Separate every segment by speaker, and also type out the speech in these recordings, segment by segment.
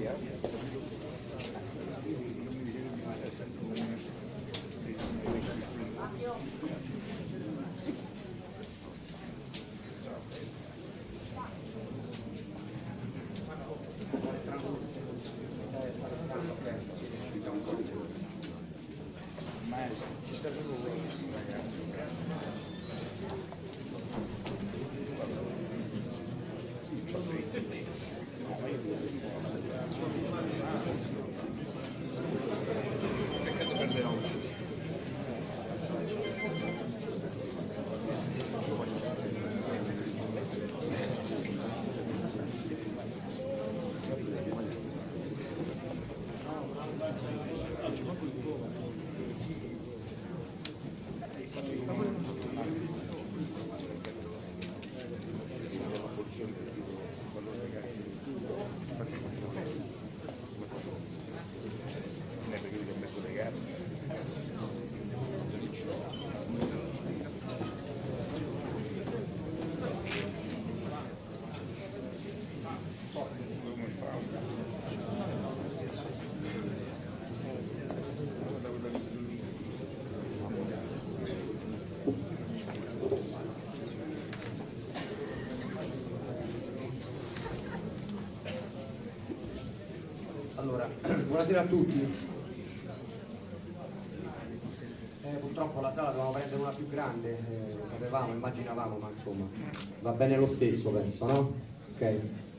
Speaker 1: Allora, buonasera a tutti. Purtroppo la sala dovevamo prendere una più grande, lo sapevamo, immaginavamo, ma insomma va bene lo stesso, penso, no? Ok.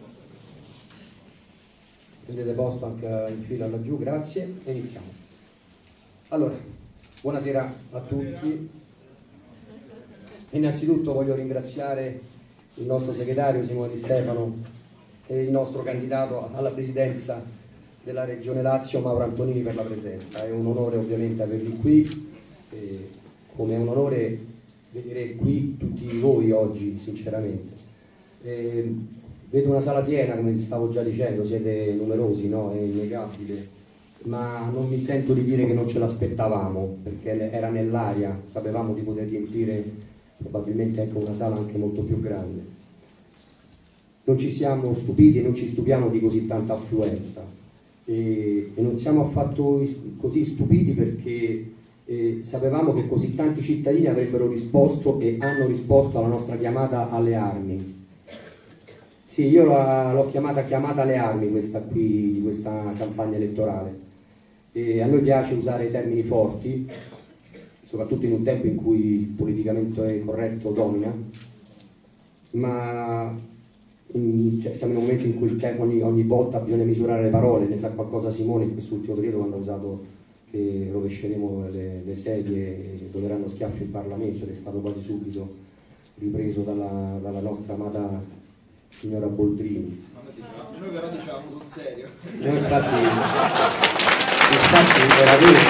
Speaker 1: Prendete posto anche in fila laggiù, grazie, e iniziamo. Allora, buonasera a tutti. Innanzitutto voglio ringraziare il nostro segretario Simone Di Stefano e il nostro candidato alla presidenza della Regione Lazio Mauro Antonini per la presenza. È un onore ovviamente averli qui, come è un onore vedere qui tutti voi oggi, sinceramente. Vedo una sala piena, come vi stavo già dicendo, siete numerosi, no? È innegabile, ma non mi sento di dire che non ce l'aspettavamo, perché era nell'aria, sapevamo di poter riempire probabilmente anche una sala anche molto più grande. Non ci siamo stupiti e non ci stupiamo di così tanta affluenza. E non siamo affatto così stupiti perché sapevamo che così tanti cittadini avrebbero risposto e hanno risposto alla nostra chiamata alle armi. Sì, io l'ho chiamata alle armi questa campagna elettorale, e a noi piace usare termini forti, soprattutto in un tempo in cui il politicamente corretto domina, ma siamo in un momento in cui il tempo ogni volta bisogna misurare le parole. Ne sa qualcosa Simone in quest'ultimo periodo, quando ha usato che rovesceremo le sedie e doveranno schiaffi in Parlamento, ed è stato quasi subito ripreso dalla nostra amata signora Boldrini.
Speaker 2: Noi però dicevamo sul serio.
Speaker 1: Noi infatti era vero.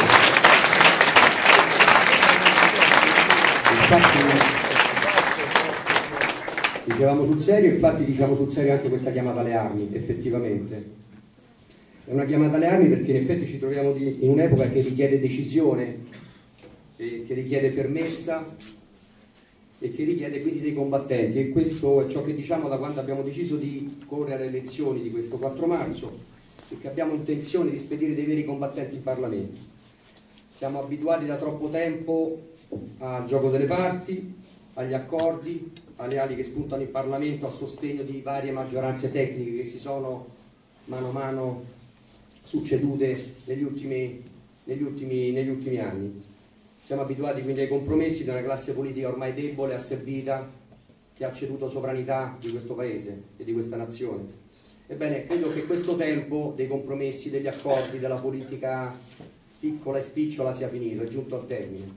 Speaker 1: Dicevamo sul serio, infatti diciamo sul serio anche questa chiamata alle armi, effettivamente. È una chiamata alle armi perché in effetti ci troviamo in un'epoca che richiede decisione, che richiede fermezza e che richiede quindi dei combattenti, e questo è ciò che diciamo da quando abbiamo deciso di correre alle elezioni di questo 4 marzo, perché abbiamo intenzione di spedire dei veri combattenti in Parlamento. Siamo abituati da troppo tempo al gioco delle parti, agli accordi, alle ali che spuntano in Parlamento a sostegno di varie maggioranze tecniche che si sono mano a mano succedute negli ultimi anni. Siamo abituati quindi ai compromessi di una classe politica ormai debole, asservita, che ha ceduto sovranità di questo Paese e di questa nazione. Ebbene, credo che questo tempo dei compromessi, degli accordi, della politica piccola e spicciola sia finito, è giunto al termine.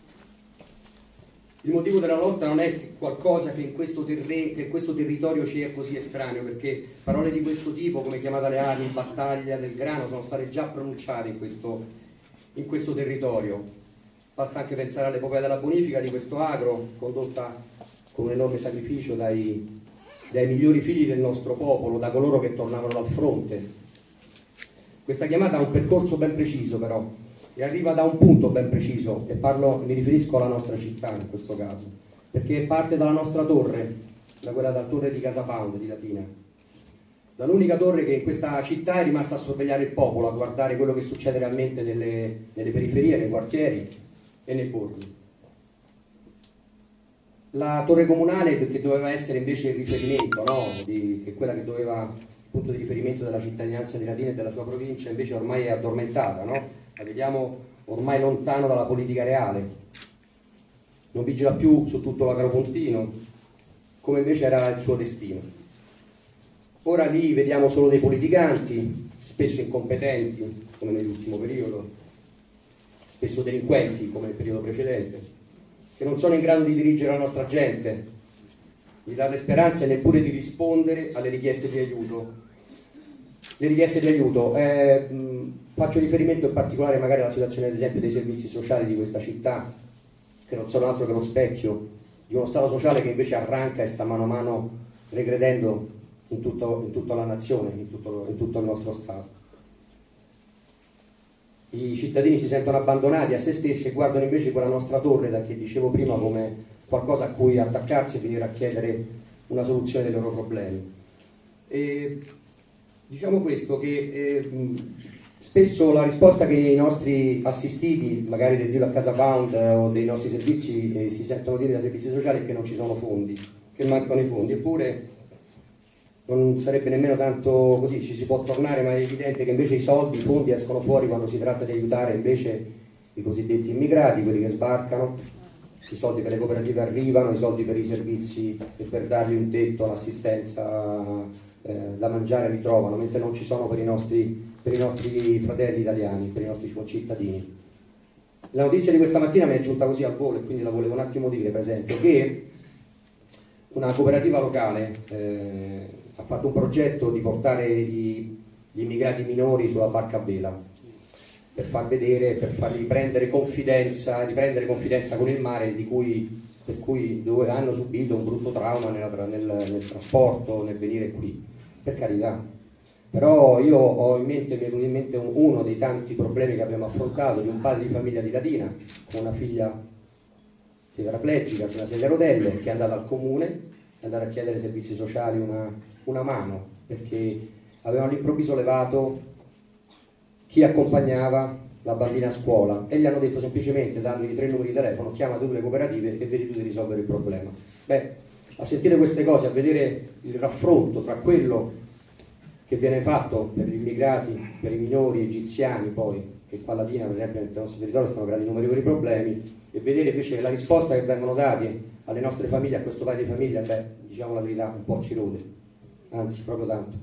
Speaker 1: Il motivo della lotta non è qualcosa che in questo territorio ci è così estraneo, perché parole di questo tipo, come chiamata alle armi, battaglia del grano, sono state già pronunciate in questo territorio. Basta anche pensare all'epopea della bonifica di questo agro, condotta con un enorme sacrificio dai migliori figli del nostro popolo, da coloro che tornavano dal fronte. Questa chiamata ha un percorso ben preciso però, e arriva da un punto ben preciso, e mi riferisco alla nostra città in questo caso, perché parte dalla nostra torre, da quella torre di Casa Pound di Latina. dall'unica torre che in questa città è rimasta a sorvegliare il popolo, a guardare quello che succede realmente nelle periferie, nei quartieri e nei borghi. La torre comunale, che doveva essere invece il riferimento, no? Che è quella che doveva il punto di riferimento della cittadinanza di Latina e della sua provincia, invece ormai è addormentata, no? La vediamo ormai lontano dalla politica reale, non vigila più su tutto l'Agropontino, come invece era il suo destino. Ora lì vediamo solo dei politicanti, spesso incompetenti, come nell'ultimo periodo, spesso delinquenti, come nel periodo precedente, che non sono in grado di dirigere la nostra gente, di darle speranze e neppure di rispondere alle richieste di aiuto. Le richieste di aiuto, faccio riferimento in particolare magari alla situazione ad esempio dei servizi sociali di questa città, che non sono altro che lo specchio di uno Stato sociale che invece arranca e sta mano a mano regredendo in tutta la nazione, in tutto il nostro Stato. I cittadini si sentono abbandonati a se stessi e guardano invece quella nostra torre, da che dicevo prima, come qualcosa a cui attaccarsi e venire a chiedere una soluzione dei loro problemi. E diciamo questo, che spesso la risposta che i nostri assistiti, magari del deal a Casa Pound o dei nostri servizi, si sentono dire dai servizi sociali è che non ci sono fondi, che mancano i fondi, eppure non sarebbe nemmeno tanto così, ci si può tornare, ma è evidente che invece i fondi escono fuori quando si tratta di aiutare invece i cosiddetti immigrati, quelli che sbarcano, i soldi per le cooperative arrivano, i soldi per i servizi e per dargli un tetto, l'assistenza da mangiare li trovano, mentre non ci sono per i nostri fratelli italiani, per i nostri concittadini. La notizia di questa mattina mi è giunta così al volo e quindi la volevo un attimo dire, per esempio, che una cooperativa locale ha fatto un progetto di portare gli immigrati minori sulla barca a vela per far vedere, per fargli riprendere confidenza con il mare dove hanno subito un brutto trauma nel trasporto, nel venire qui, per carità. Però io mi è venuto in mente uno dei tanti problemi che abbiamo affrontato, di un padre di famiglia di Latina con una figlia tetraplegica su una sedia a rotelle, che è andata al comune, è andata a chiedere ai servizi sociali una mano, perché avevano all'improvviso levato chi accompagnava la bambina a scuola e gli hanno detto semplicemente, dandogli 3 numeri di telefono, chiama tutte le cooperative e vedi tu di risolvere il problema. Beh, a sentire queste cose, a vedere il raffronto tra quello che viene fatto per gli immigrati, per i minori egiziani poi, che qua a Latina per esempio nel nostro territorio stanno creando innumerevoli problemi, e vedere invece la risposta che vengono date alle nostre famiglie, a questo padre di famiglia, beh, diciamo la verità, un po' ci rode, anzi proprio tanto.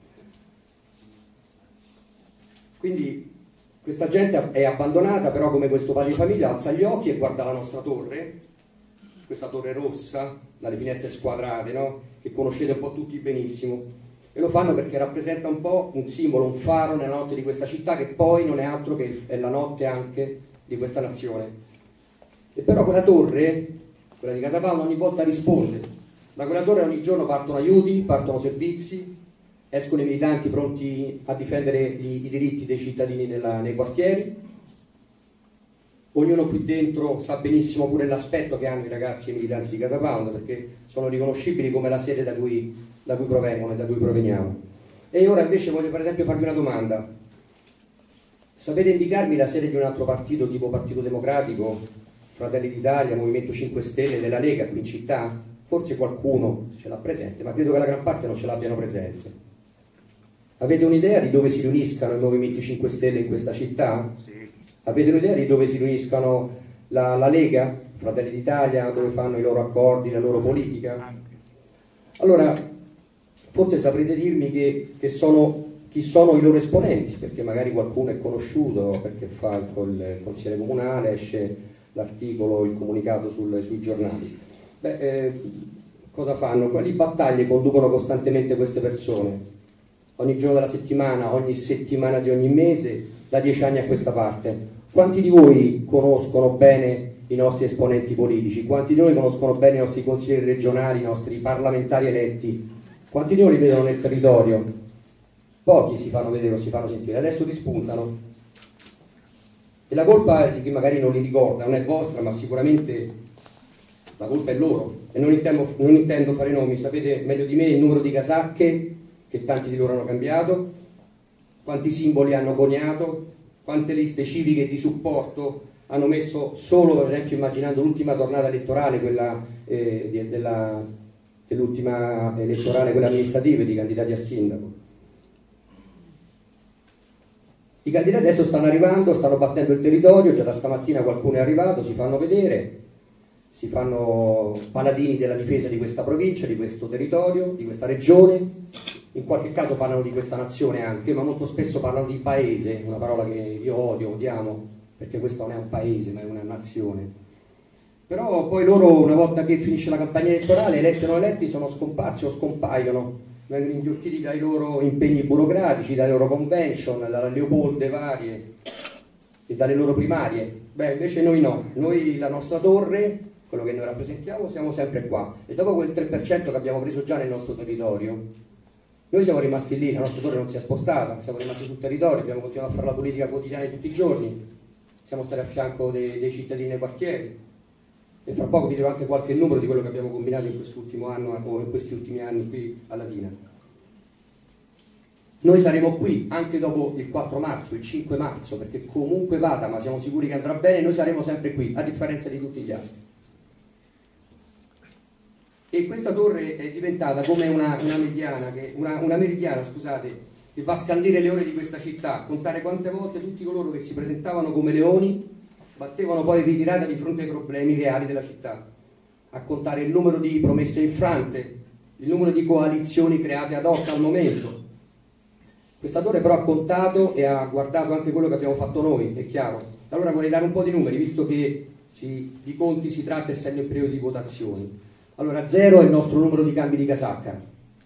Speaker 1: Quindi questa gente è abbandonata, però come questo padre di famiglia alza gli occhi e guarda la nostra torre, questa torre rossa, dalle finestre squadrate, no? Che conoscete un po' tutti benissimo, e lo fanno perché rappresenta un po' un simbolo, un faro nella notte di questa città, che poi non è altro che è la notte anche di questa nazione. E però quella torre, quella di Casa Pound, ogni volta risponde. Da quella torre ogni giorno partono aiuti, partono servizi, escono i militanti pronti a difendere i diritti dei cittadini nei quartieri. Ognuno qui dentro sa benissimo pure l'aspetto che hanno i ragazzi e i militanti di Casa Pound, perché sono riconoscibili come la sede da cui provengono e da cui proveniamo. E ora invece voglio per esempio farvi una domanda. Sapete indicarmi la sede di un altro partito, tipo Partito Democratico, Fratelli d'Italia, Movimento 5 Stelle, della Lega qui in città? Forse qualcuno ce l'ha presente, ma credo che la gran parte non ce l'abbiano presente. Avete un'idea di dove si riuniscano i Movimenti 5 Stelle in questa città? Sì. Avete un'idea di dove si riuniscano la Lega, Fratelli d'Italia, dove fanno i loro accordi, la loro politica? Allora, forse saprete dirmi chi sono i loro esponenti, perché magari qualcuno è conosciuto, perché fa il consigliere comunale, esce l'articolo, il comunicato sui giornali. Beh, cosa fanno? Quali battaglie conducono costantemente queste persone? Ogni giorno della settimana, ogni settimana di ogni mese, da 10 anni a questa parte. Quanti di voi conoscono bene i nostri esponenti politici? Quanti di noi conoscono bene i nostri consiglieri regionali, i nostri parlamentari eletti? Quanti di noi li vedono nel territorio? Pochi si fanno vedere o si fanno sentire, adesso rispuntano. E la colpa di chi magari non li ricorda non è vostra, ma sicuramente la colpa è loro. E non intendo fare nomi, sapete meglio di me il numero di casacche che tanti di loro hanno cambiato, quanti simboli hanno coniato, quante liste civiche di supporto hanno messo solo, per esempio, immaginando l'ultima tornata elettorale, quella dell'ultima elettorale, quella amministrativa, di candidati a sindaco. I candidati adesso stanno arrivando, stanno battendo il territorio, già da stamattina qualcuno è arrivato, si fanno vedere, si fanno paladini della difesa di questa provincia, di questo territorio, di questa regione, in qualche caso parlano di questa nazione anche, ma molto spesso parlano di paese, una parola che io odiamo, perché questo non è un paese ma è una nazione. Però poi loro, una volta che finisce la campagna elettorale, eletti o non eletti, sono scomparsi o scompaiono, vengono inghiottiti dai loro impegni burocratici, dalle loro convention, dalle Leopolde varie e dalle loro primarie. Beh, invece noi no, noi la nostra torre, quello che noi rappresentiamo, siamo sempre qua. E dopo quel 3% che abbiamo preso già nel nostro territorio, noi siamo rimasti lì, la nostra torre non si è spostata, siamo rimasti sul territorio, abbiamo continuato a fare la politica quotidiana tutti i giorni, siamo stati a fianco dei cittadini nei quartieri. E fra poco vi dirò anche qualche numero di quello che abbiamo combinato in quest'ultimo anno o in questi ultimi anni qui a Latina. Noi saremo qui anche dopo il 4 marzo, il 5 marzo, perché comunque vada, ma siamo sicuri che andrà bene, noi saremo sempre qui, a differenza di tutti gli altri. E questa torre è diventata come una meridiana, scusate, che va a scandire le ore di questa città, contare quante volte tutti coloro che si presentavano come leoni battevano poi ritirata di fronte ai problemi reali della città, a contare il numero di promesse infrante, il numero di coalizioni create ad hoc al momento. Questa torre però ha contato e ha guardato anche quello che abbiamo fatto noi, è chiaro. Allora vorrei dare un po' di numeri, visto che di conti si tratta essendo in periodo di votazioni. Allora, 0 è il nostro numero di cambi di casacca,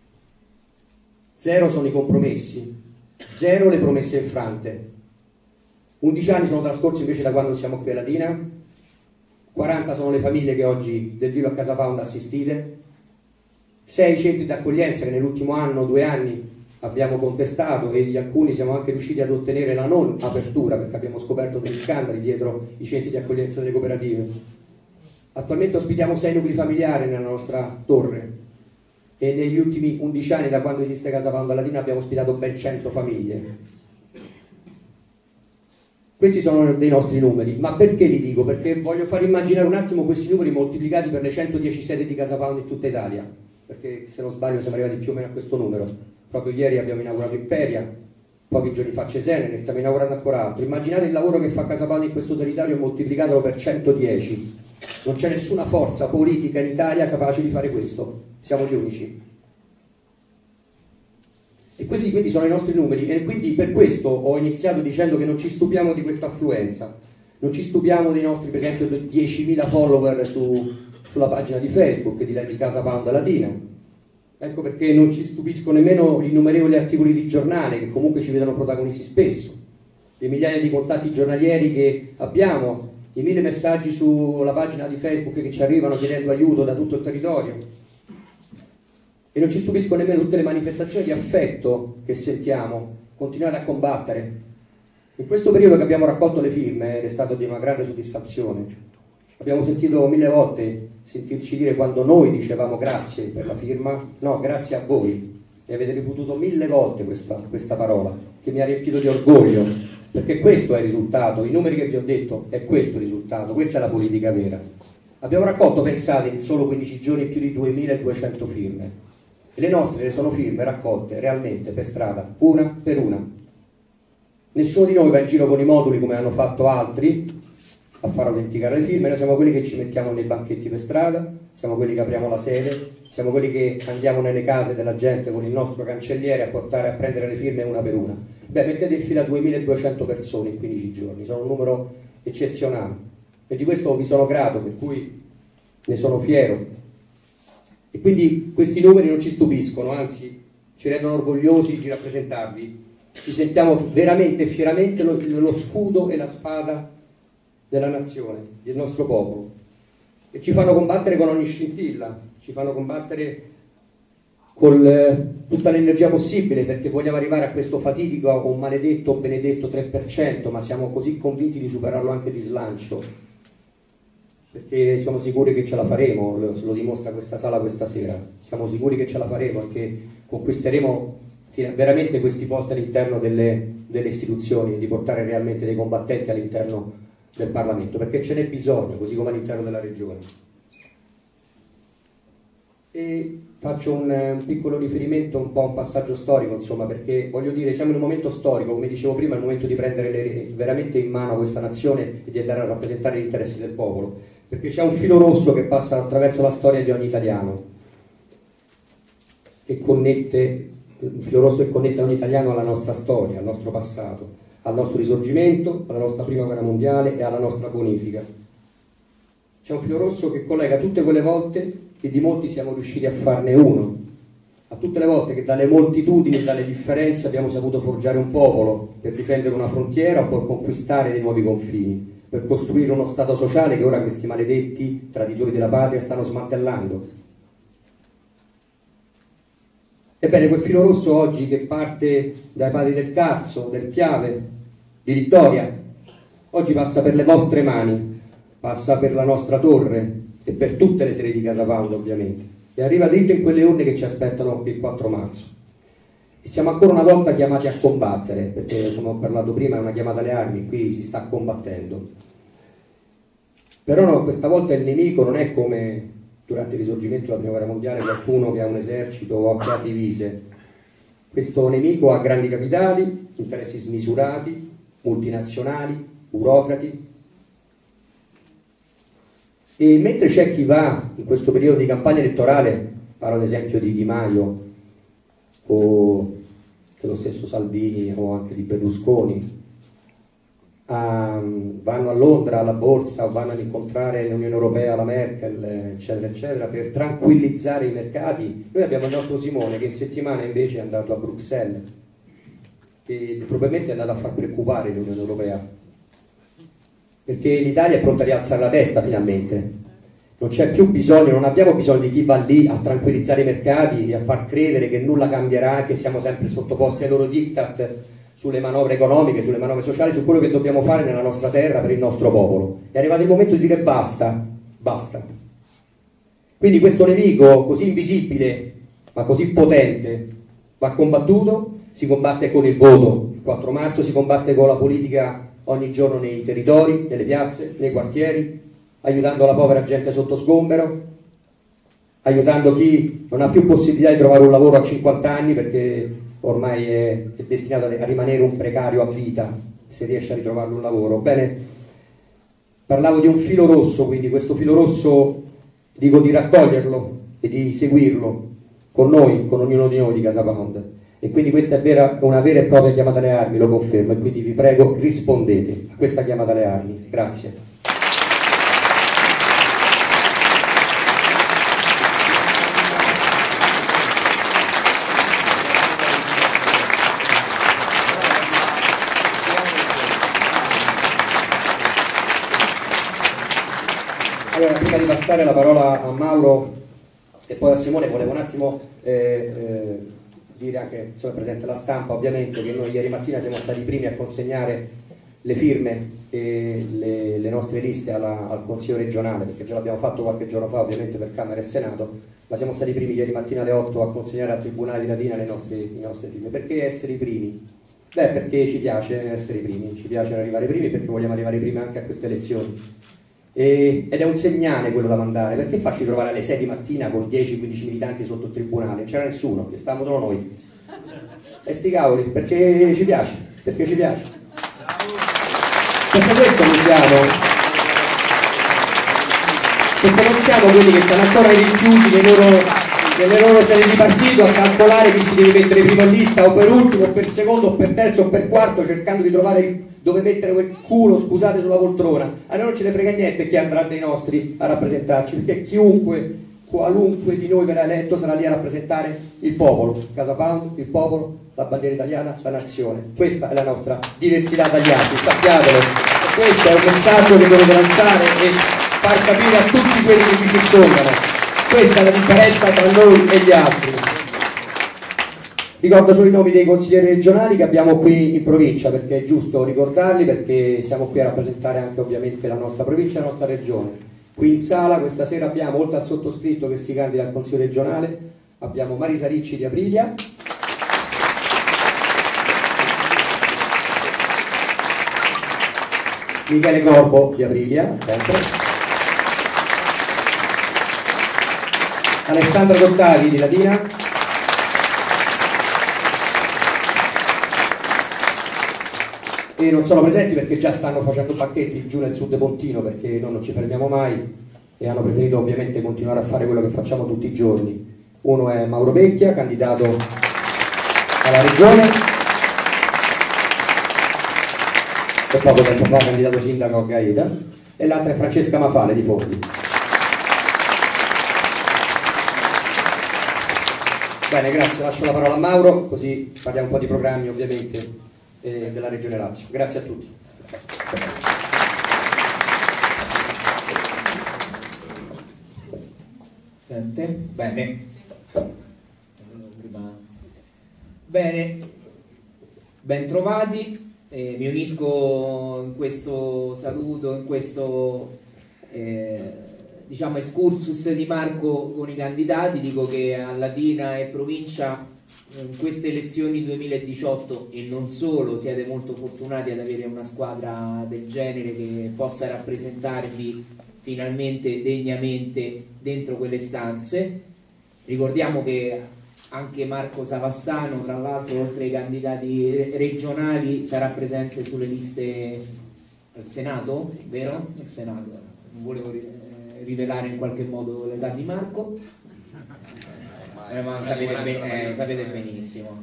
Speaker 1: 0 sono i compromessi, 0 le promesse infrante. 11 anni sono trascorsi invece da quando siamo qui a Latina, 40 sono le famiglie che oggi del Vivo a Casa Pound assistite, 6 centri d'accoglienza che nell'ultimo anno, 2 anni abbiamo contestato e di alcuni siamo anche riusciti ad ottenere la non apertura perché abbiamo scoperto degli scandali dietro i centri di accoglienza delle cooperative. Attualmente ospitiamo 6 nuclei familiari nella nostra torre e negli ultimi 11 anni da quando esiste Casa Pound a Latina abbiamo ospitato ben 100 famiglie. Questi sono dei nostri numeri, ma perché li dico? Perché voglio far immaginare un attimo questi numeri moltiplicati per le 110 sedi di Casa Pound in tutta Italia, perché se non sbaglio siamo arrivati più o meno a questo numero. Proprio ieri abbiamo inaugurato Imperia, pochi giorni fa Cesena, ne stiamo inaugurando ancora altro. Immaginate il lavoro che fa Casa Pound in questo territorio moltiplicatelo per 110. Non c'è nessuna forza politica in Italia capace di fare questo, siamo gli unici. E questi quindi sono i nostri numeri e quindi per questo ho iniziato dicendo che non ci stupiamo di questa affluenza, non ci stupiamo dei nostri per esempio 10.000 follower sulla pagina di Facebook di Casa Pound Latina. Ecco perché non ci stupiscono nemmeno gli innumerevoli articoli di giornale che comunque ci vedono protagonisti spesso, le migliaia di contatti giornalieri che abbiamo, i 1000 messaggi sulla pagina di Facebook che ci arrivano chiedendo aiuto da tutto il territorio. E non ci stupiscono nemmeno tutte le manifestazioni di affetto che sentiamo, continuate a combattere. In questo periodo che abbiamo raccolto le firme è stato di una grande soddisfazione. Abbiamo sentito 1000 volte sentirci dire quando noi dicevamo grazie per la firma, no, grazie a voi. E avete ripetuto 1000 volte questa parola, che mi ha riempito di orgoglio, perché questo è il risultato, i numeri che vi ho detto, è questo il risultato, questa è la politica vera. Abbiamo raccolto, pensate, in solo 15 giorni più di 2200 firme. E le nostre sono firme raccolte realmente per strada, una per una. Nessuno di noi va in giro con i moduli come hanno fatto altri a far autenticare le firme. Noi siamo quelli che ci mettiamo nei banchetti per strada, siamo quelli che apriamo la sede, siamo quelli che andiamo nelle case della gente con il nostro cancelliere a prendere le firme una per una. Beh, mettete in fila 2200 persone in 15 giorni, sono un numero eccezionale e di questo vi sono grato, per cui ne sono fiero. E quindi questi numeri non ci stupiscono, anzi ci rendono orgogliosi di rappresentarvi. Ci sentiamo veramente e fieramente lo scudo e la spada della nazione, del nostro popolo. E ci fanno combattere con ogni scintilla, ci fanno combattere con tutta l'energia possibile, perché vogliamo arrivare a questo fatidico o maledetto o benedetto 3%, ma siamo così convinti di superarlo anche di slancio, perché siamo sicuri che ce la faremo, se lo dimostra questa sala questa sera, siamo sicuri che ce la faremo e che conquisteremo veramente questi posti all'interno delle istituzioni, di portare realmente dei combattenti all'interno del Parlamento, perché ce n'è bisogno, così come all'interno della Regione. E faccio un piccolo riferimento, un po' a un passaggio storico, insomma, perché voglio dire, siamo in un momento storico, come dicevo prima, è il momento di prendere veramente in mano questa nazione e di andare a rappresentare gli interessi del popolo, perché c'è un filo rosso che passa attraverso la storia di ogni italiano, che connette, un filo rosso che connette ogni italiano alla nostra storia, al nostro passato, al nostro risorgimento, alla nostra prima guerra mondiale e alla nostra bonifica. C'è un filo rosso che collega tutte quelle volte che di molti siamo riusciti a farne uno, a tutte le volte che dalle moltitudini e dalle differenze abbiamo saputo forgiare un popolo per difendere una frontiera o per conquistare dei nuovi confini, per costruire uno Stato sociale che ora questi maledetti traditori della patria stanno smantellando. Ebbene, quel filo rosso oggi che parte dai padri del Carso, del Piave, di Vittoria, oggi passa per le vostre mani, passa per la nostra torre e per tutte le sedi di Casa Pound, ovviamente, e arriva dritto in quelle urne che ci aspettano il 4 marzo. E siamo ancora una volta chiamati a combattere, perché come ho parlato prima è una chiamata alle armi, qui si sta combattendo. Però no, questa volta il nemico non è come durante il risorgimento della prima guerra mondiale, qualcuno che ha un esercito o che ha divise. Questo nemico ha grandi capitali, interessi smisurati, multinazionali, burocrati. E mentre c'è chi va in questo periodo di campagna elettorale, parlo ad esempio di Di Maio o dello stesso Salvini o anche di Berlusconi, vanno a Londra alla borsa o vanno ad incontrare l'Unione Europea, la Merkel, eccetera eccetera, per tranquillizzare i mercati, noi abbiamo il nostro Simone che in settimana invece è andato a Bruxelles e probabilmente è andato a far preoccupare l'Unione Europea, perché l'Italia è pronta a rialzare la testa finalmente, non c'è più bisogno, non abbiamo bisogno di chi va lì a tranquillizzare i mercati e a far credere che nulla cambierà, che siamo sempre sottoposti ai loro diktat sulle manovre economiche, sulle manovre sociali, su quello che dobbiamo fare nella nostra terra per il nostro popolo. È arrivato il momento di dire basta, basta. Quindi questo nemico così invisibile ma così potente va combattuto, si combatte con il voto il 4 marzo, si combatte con la politica ogni giorno nei territori, nelle piazze, nei quartieri, aiutando la povera gente sotto sgombero, aiutando chi non ha più possibilità di trovare un lavoro a 50 anni perché ormai è destinato a rimanere un precario a vita se riesce a ritrovare un lavoro. Bene, parlavo di un filo rosso, quindi questo filo rosso dico di raccoglierlo e di seguirlo con noi, con ognuno di noi di Casa Pound, e quindi questa è una vera e propria chiamata alle armi, lo confermo, e quindi vi prego rispondete a questa chiamata alle armi. Grazie. Allora, prima di passare la parola a Mauro e poi a Simone, volevo un attimo dire anche, insomma, presente la stampa ovviamente, che noi ieri mattina siamo stati i primi a consegnare le firme e le nostre liste al Consiglio regionale, perché già l'abbiamo fatto qualche giorno fa ovviamente per Camera e Senato, ma siamo stati i primi ieri mattina alle 8 a consegnare al Tribunale di Latina le nostre firme. Perché essere i primi? Beh, perché ci piace essere i primi, ci piace arrivare i primi, perché vogliamo arrivare i primi anche a queste elezioni. Ed è un segnale quello da mandare. Perché farci trovare alle 6 di mattina con 10-15 militanti sotto il tribunale? Non c'era nessuno, che stavamo solo noi. E sti cavoli, perché ci piace, perché ci piace. Perché questo non siamo. Perché non siamo quelli che stanno ancora rinchiusi nelle loro serie di partito a calcolare chi si deve mettere prima in lista, o per ultimo, o per secondo, o per terzo, o per quarto, cercando di trovare dove mettere quel culo, scusate, sulla poltrona. A noi non ce ne frega niente chi andrà dei nostri a rappresentarci, perché chiunque, qualunque di noi verrà eletto sarà lì a rappresentare il popolo, Casa Pound, il popolo, la bandiera italiana, la nazione. Questa è la nostra diversità dagli altri, sappiatelo. Questo è un messaggio che dovete lanciare e far capire a tutti quelli che vi circondano. Questa è la differenza tra noi e gli altri. Ricordo solo i nomi dei consiglieri regionali che abbiamo qui in provincia, perché è giusto ricordarli, perché siamo qui a rappresentare anche ovviamente la nostra provincia e la nostra regione. Qui in sala questa sera abbiamo, oltre al sottoscritto che si candida al Consiglio regionale, abbiamo Marisa Ricci di Aprilia, Michele Corbo di Aprilia, sempre. Alessandro Dottavi di Latina. E non sono presenti perché già stanno facendo pacchetti giù nel sud Pontino, perché noi non ci fermiamo mai e hanno preferito ovviamente continuare a fare quello che facciamo tutti i giorni. Uno è Mauro Becchia, candidato alla regione, e poco tempo fa candidato sindaco a Gaeta, e l'altra è Francesca Mafale di Forli. Bene, grazie, lascio la parola a Mauro, così parliamo un po' di programmi ovviamente della Regione Lazio. Grazie a tutti.
Speaker 3: Sente? Bene. Bene, ben trovati. Mi unisco in questo saluto, in questo diciamo excursus di Marco con i candidati. Dico che a Latina e provincia in queste elezioni 2018 e non solo siete molto fortunati ad avere una squadra del genere che possa rappresentarvi finalmente degnamente dentro quelle stanze. Ricordiamo che anche Marco Savastano, tra l'altro, oltre ai candidati regionali, sarà presente sulle liste al Senato, vero? Al Senato. Non volevo rivelare in qualche modo l'età di Marco, ma sapete benissimo.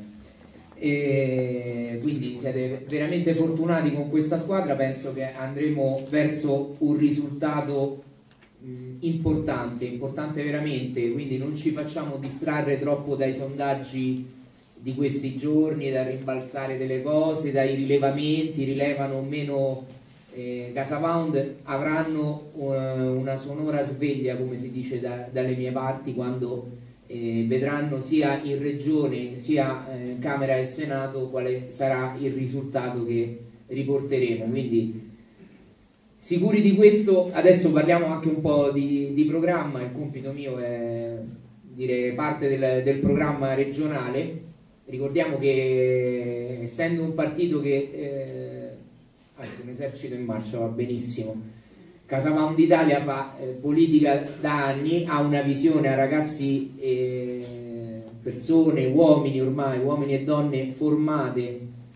Speaker 3: E quindi siete veramente fortunati con questa squadra. Penso che andremo verso un risultato importante veramente, quindi non ci facciamo distrarre troppo dai sondaggi di questi giorni, da rimbalzare delle cose, dai rilevamenti. Rilevano o meno CasaPound, avranno una sonora sveglia, come si dice dalle mie parti, quando vedranno sia in Regione sia in Camera e Senato quale sarà il risultato che riporteremo. Quindi sicuri di questo. Adesso parliamo anche un po' di programma. Il compito mio è dire parte del programma regionale. Ricordiamo che essendo un partito che anzi, un esercito in marcia, va benissimo, CasaPound Italia fa politica da anni, ha una visione a ragazzi persone, uomini ormai, uomini e donne formate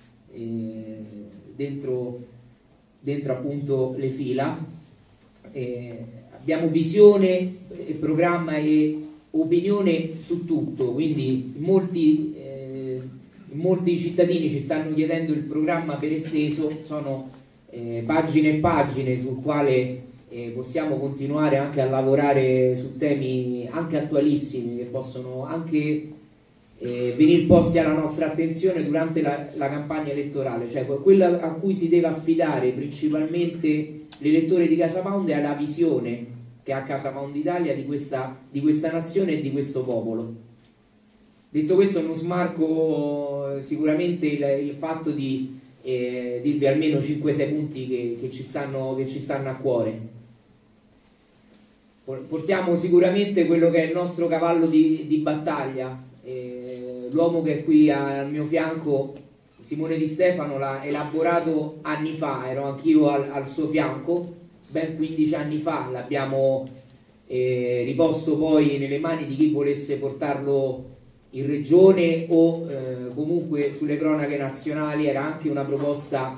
Speaker 3: dentro appunto le fila. Abbiamo visione, programma e opinione su tutto, quindi molti cittadini ci stanno chiedendo il programma per esteso. Sono pagine e pagine sul quale possiamo continuare anche a lavorare su temi anche attualissimi, che possono anche venire posti alla nostra attenzione durante la campagna elettorale. Cioè quella a cui si deve affidare principalmente l'elettore di CasaPound è la visione che ha CasaPound Italia di questa nazione e di questo popolo. Detto questo, non smarco sicuramente il fatto di dirvi almeno 5-6 punti che ci stanno a cuore. Portiamo sicuramente quello che è il nostro cavallo di battaglia. L'uomo che è qui al mio fianco, Simone Di Stefano, l'ha elaborato anni fa. Ero anch'io al suo fianco, ben 15 anni fa. L'abbiamo riposto poi nelle mani di chi volesse portarlo in regione o comunque sulle cronache nazionali. Era anche una proposta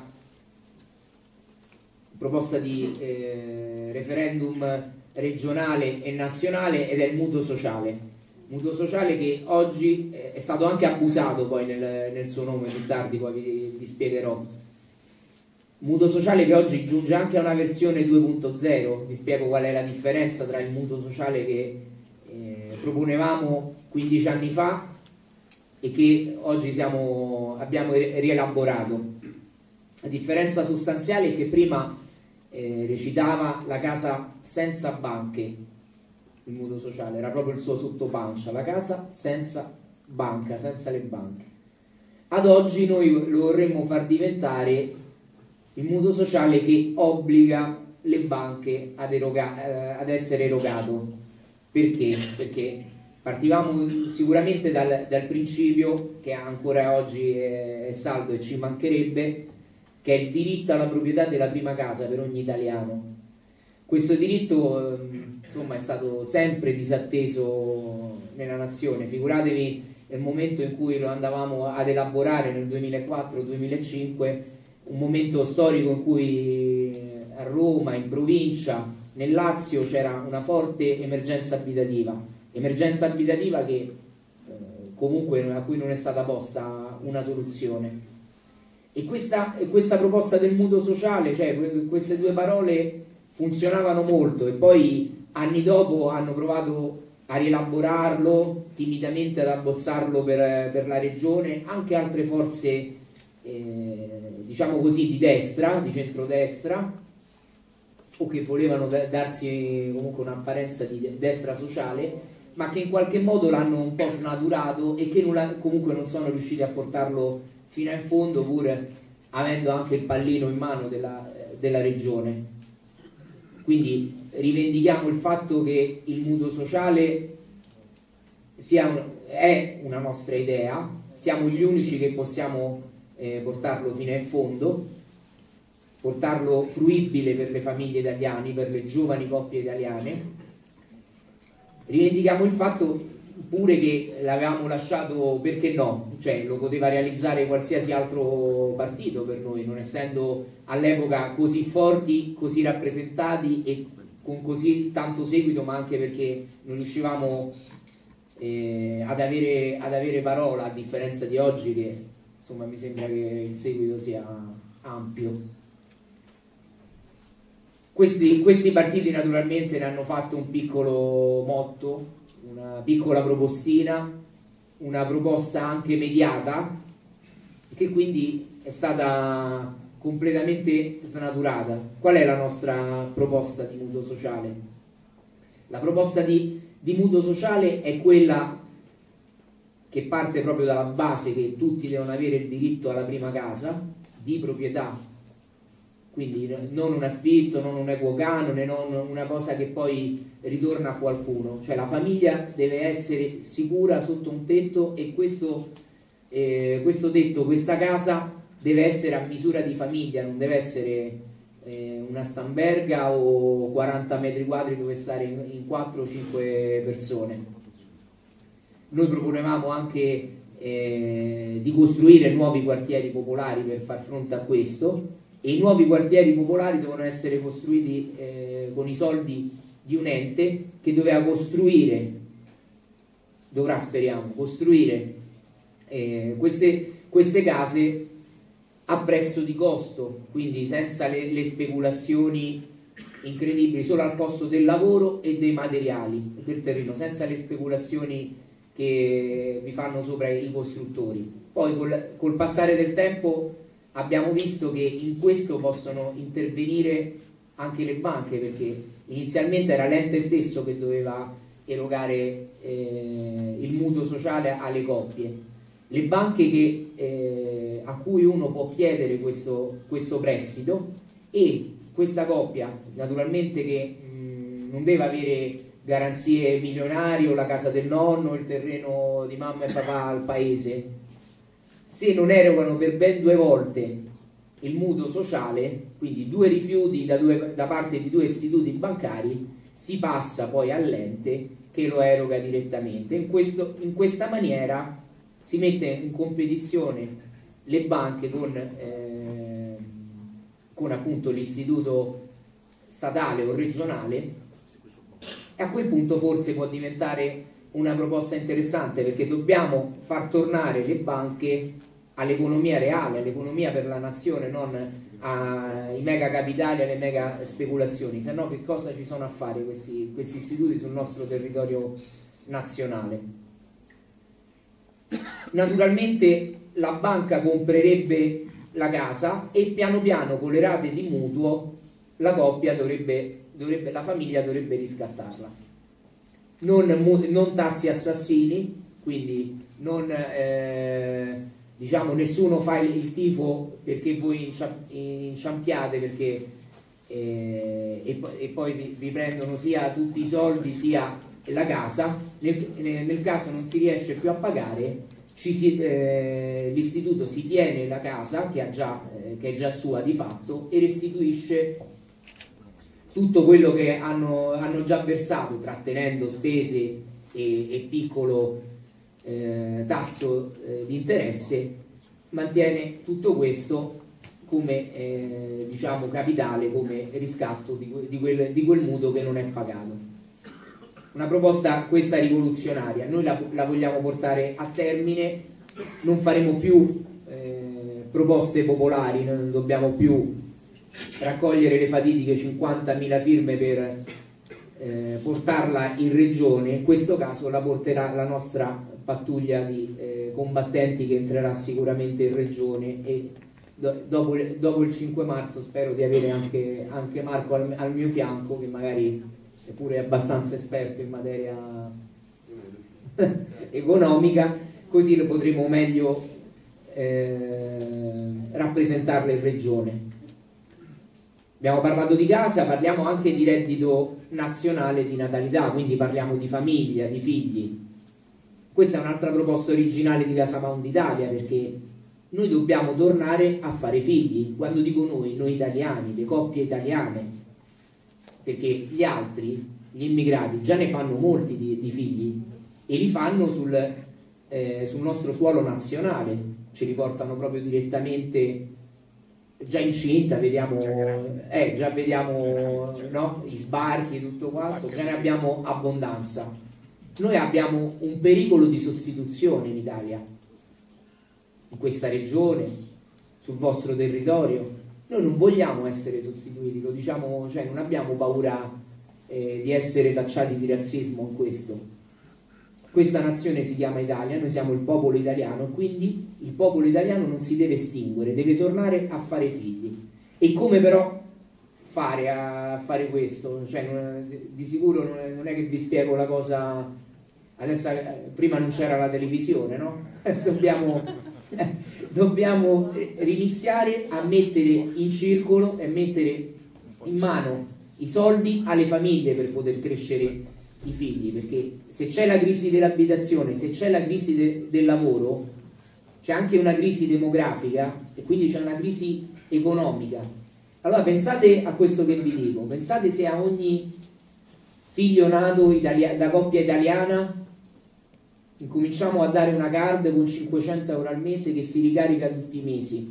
Speaker 3: di referendum regionale e nazionale, ed è il mutuo sociale che oggi è stato anche abusato poi nel suo nome. Più tardi poi vi spiegherò. Mutuo sociale che oggi giunge anche a una versione 2.0. vi spiego qual è la differenza tra il mutuo sociale che proponevamo 15 anni fa e che oggi abbiamo rielaborato. La differenza sostanziale è che prima recitava la casa senza banche. Il mutuo sociale era proprio il suo sottopancia, la casa senza banca, senza le banche. Ad oggi noi lo vorremmo far diventare il mutuo sociale che obbliga le banche ad essere erogato. Perché? Perché partivamo sicuramente dal principio, che ancora oggi è saldo e ci mancherebbe, che è il diritto alla proprietà della prima casa per ogni italiano. Questo diritto insomma è stato sempre disatteso nella nazione. Figuratevi nel momento in cui lo andavamo ad elaborare nel 2004-2005, un momento storico in cui a Roma, in provincia, nel Lazio c'era una forte emergenza abitativa che comunque a cui non è stata posta una soluzione. E questa proposta del mutuo sociale, cioè queste due parole funzionavano molto, e poi anni dopo hanno provato a rielaborarlo, timidamente ad abbozzarlo per la regione, anche altre forze diciamo così di destra, di centrodestra, o che volevano darsi comunque un'apparenza di destra sociale, ma che in qualche modo l'hanno un po' snaturato e che comunque non sono riusciti a portarlo fino in fondo, pur avendo anche il pallino in mano della regione. Quindi rivendichiamo il fatto che il mutuo sociale è una nostra idea, siamo gli unici che possiamo portarlo fino in fondo, portarlo fruibile per le famiglie italiane, per le giovani coppie italiane. Rivendichiamo il fatto pure che l'avevamo lasciato, perché no, cioè lo poteva realizzare qualsiasi altro partito per noi, non essendo all'epoca così forti, così rappresentati e con così tanto seguito, ma anche perché non riuscivamo ad avere parola, a differenza di oggi che insomma mi sembra che il seguito sia ampio. Questi partiti naturalmente ne hanno fatto un piccolo motto, una piccola propostina, una proposta anche mediata, che quindi è stata completamente snaturata. Qual è la nostra proposta di mutuo sociale? La proposta di mutuo sociale è quella che parte proprio dalla base che tutti devono avere il diritto alla prima casa di proprietà, quindi non un affitto, non un equo canone, non una cosa che poi ritorna a qualcuno, cioè la famiglia deve essere sicura sotto un tetto, e questo tetto, questa casa deve essere a misura di famiglia, non deve essere una stamberga o 40 metri quadri dove stare in 4 o 5 persone. Noi proponevamo anche di costruire nuovi quartieri popolari per far fronte a questo, e i nuovi quartieri popolari devono essere costruiti con i soldi di un ente che dovrà, speriamo, costruire queste case a prezzo di costo, quindi senza le speculazioni incredibili, solo al costo del lavoro e dei materiali del terreno, senza le speculazioni che vi fanno sopra i costruttori. Poi col passare del tempo abbiamo visto che in questo possono intervenire anche le banche, perché inizialmente era l'ente stesso che doveva erogare il mutuo sociale alle coppie. Le banche a cui uno può chiedere questo prestito, e questa coppia naturalmente che non deve avere garanzie milionarie o la casa del nonno, il terreno di mamma e papà al paese. Se non erogano per ben 2 volte il mutuo sociale, quindi 2 rifiuti da parte di 2 istituti bancari, si passa poi all'ente che lo eroga direttamente. In questa maniera si mette in competizione le banche con appunto l'istituto statale o regionale, e a quel punto forse può diventare una proposta interessante, perché dobbiamo far tornare le banche all'economia reale, all'economia per la nazione, non ai mega capitali, alle mega speculazioni. Se no, che cosa ci sono a fare questi istituti sul nostro territorio nazionale? Naturalmente la banca comprerebbe la casa e piano piano con le rate di mutuo la coppia la famiglia dovrebbe riscattarla. Non tassi assassini, quindi non diciamo nessuno fa il tifo perché voi inciampiate e poi vi prendono sia tutti i soldi sia la casa. Nel caso non si riesce più a pagare, l'istituto si tiene la casa che è già sua di fatto e restituisce tutto quello che hanno già versato, trattenendo spese e piccolo tasso di interesse, mantiene tutto questo come diciamo capitale, come riscatto di quel mutuo che non è pagato. Una proposta questa rivoluzionaria, noi la vogliamo portare a termine, non faremo più proposte popolari, noi non dobbiamo più raccogliere le fatidiche 50.000 firme per portarla in regione. In questo caso la porterà la nostra pattuglia di combattenti che entrerà sicuramente in regione e dopo il 5 marzo spero di avere anche Marco al mio fianco, che magari è pure abbastanza esperto in materia economica, così lo potremo meglio rappresentarla in regione. Abbiamo parlato di casa, parliamo anche di reddito nazionale di natalità, quindi parliamo di famiglia, di figli. Questa è un'altra proposta originale di Casa Pound Italia, perché noi dobbiamo tornare a fare figli. Quando dico noi italiani, le coppie italiane, perché gli altri, gli immigrati, già ne fanno molti di figli e li fanno sul nostro suolo nazionale, ci riportano proprio direttamente già incinta, già vediamo no? I sbarchi, tutto quanto, già ne abbiamo abbondanza. Noi abbiamo un pericolo di sostituzione in Italia, in questa regione, sul vostro territorio. Noi non vogliamo essere sostituiti, lo diciamo, cioè non abbiamo paura di essere tacciati di razzismo in questo. Questa nazione si chiama Italia, noi siamo il popolo italiano, quindi il popolo italiano non si deve estinguere, deve tornare a fare figli. E come però fare a fare questo? Cioè, di sicuro non è che vi spiego la cosa adesso, prima non c'era la televisione, no? Dobbiamo riniziare a mettere in circolo e mettere in mano i soldi alle famiglie per poter crescere i figli, perché se c'è la crisi dell'abitazione, se c'è la crisi del lavoro, c'è anche una crisi demografica e quindi c'è una crisi economica. Allora pensate a questo che vi dico, pensate se a ogni figlio nato da coppia italiana incominciamo a dare una card con 500 euro al mese che si ricarica tutti i mesi.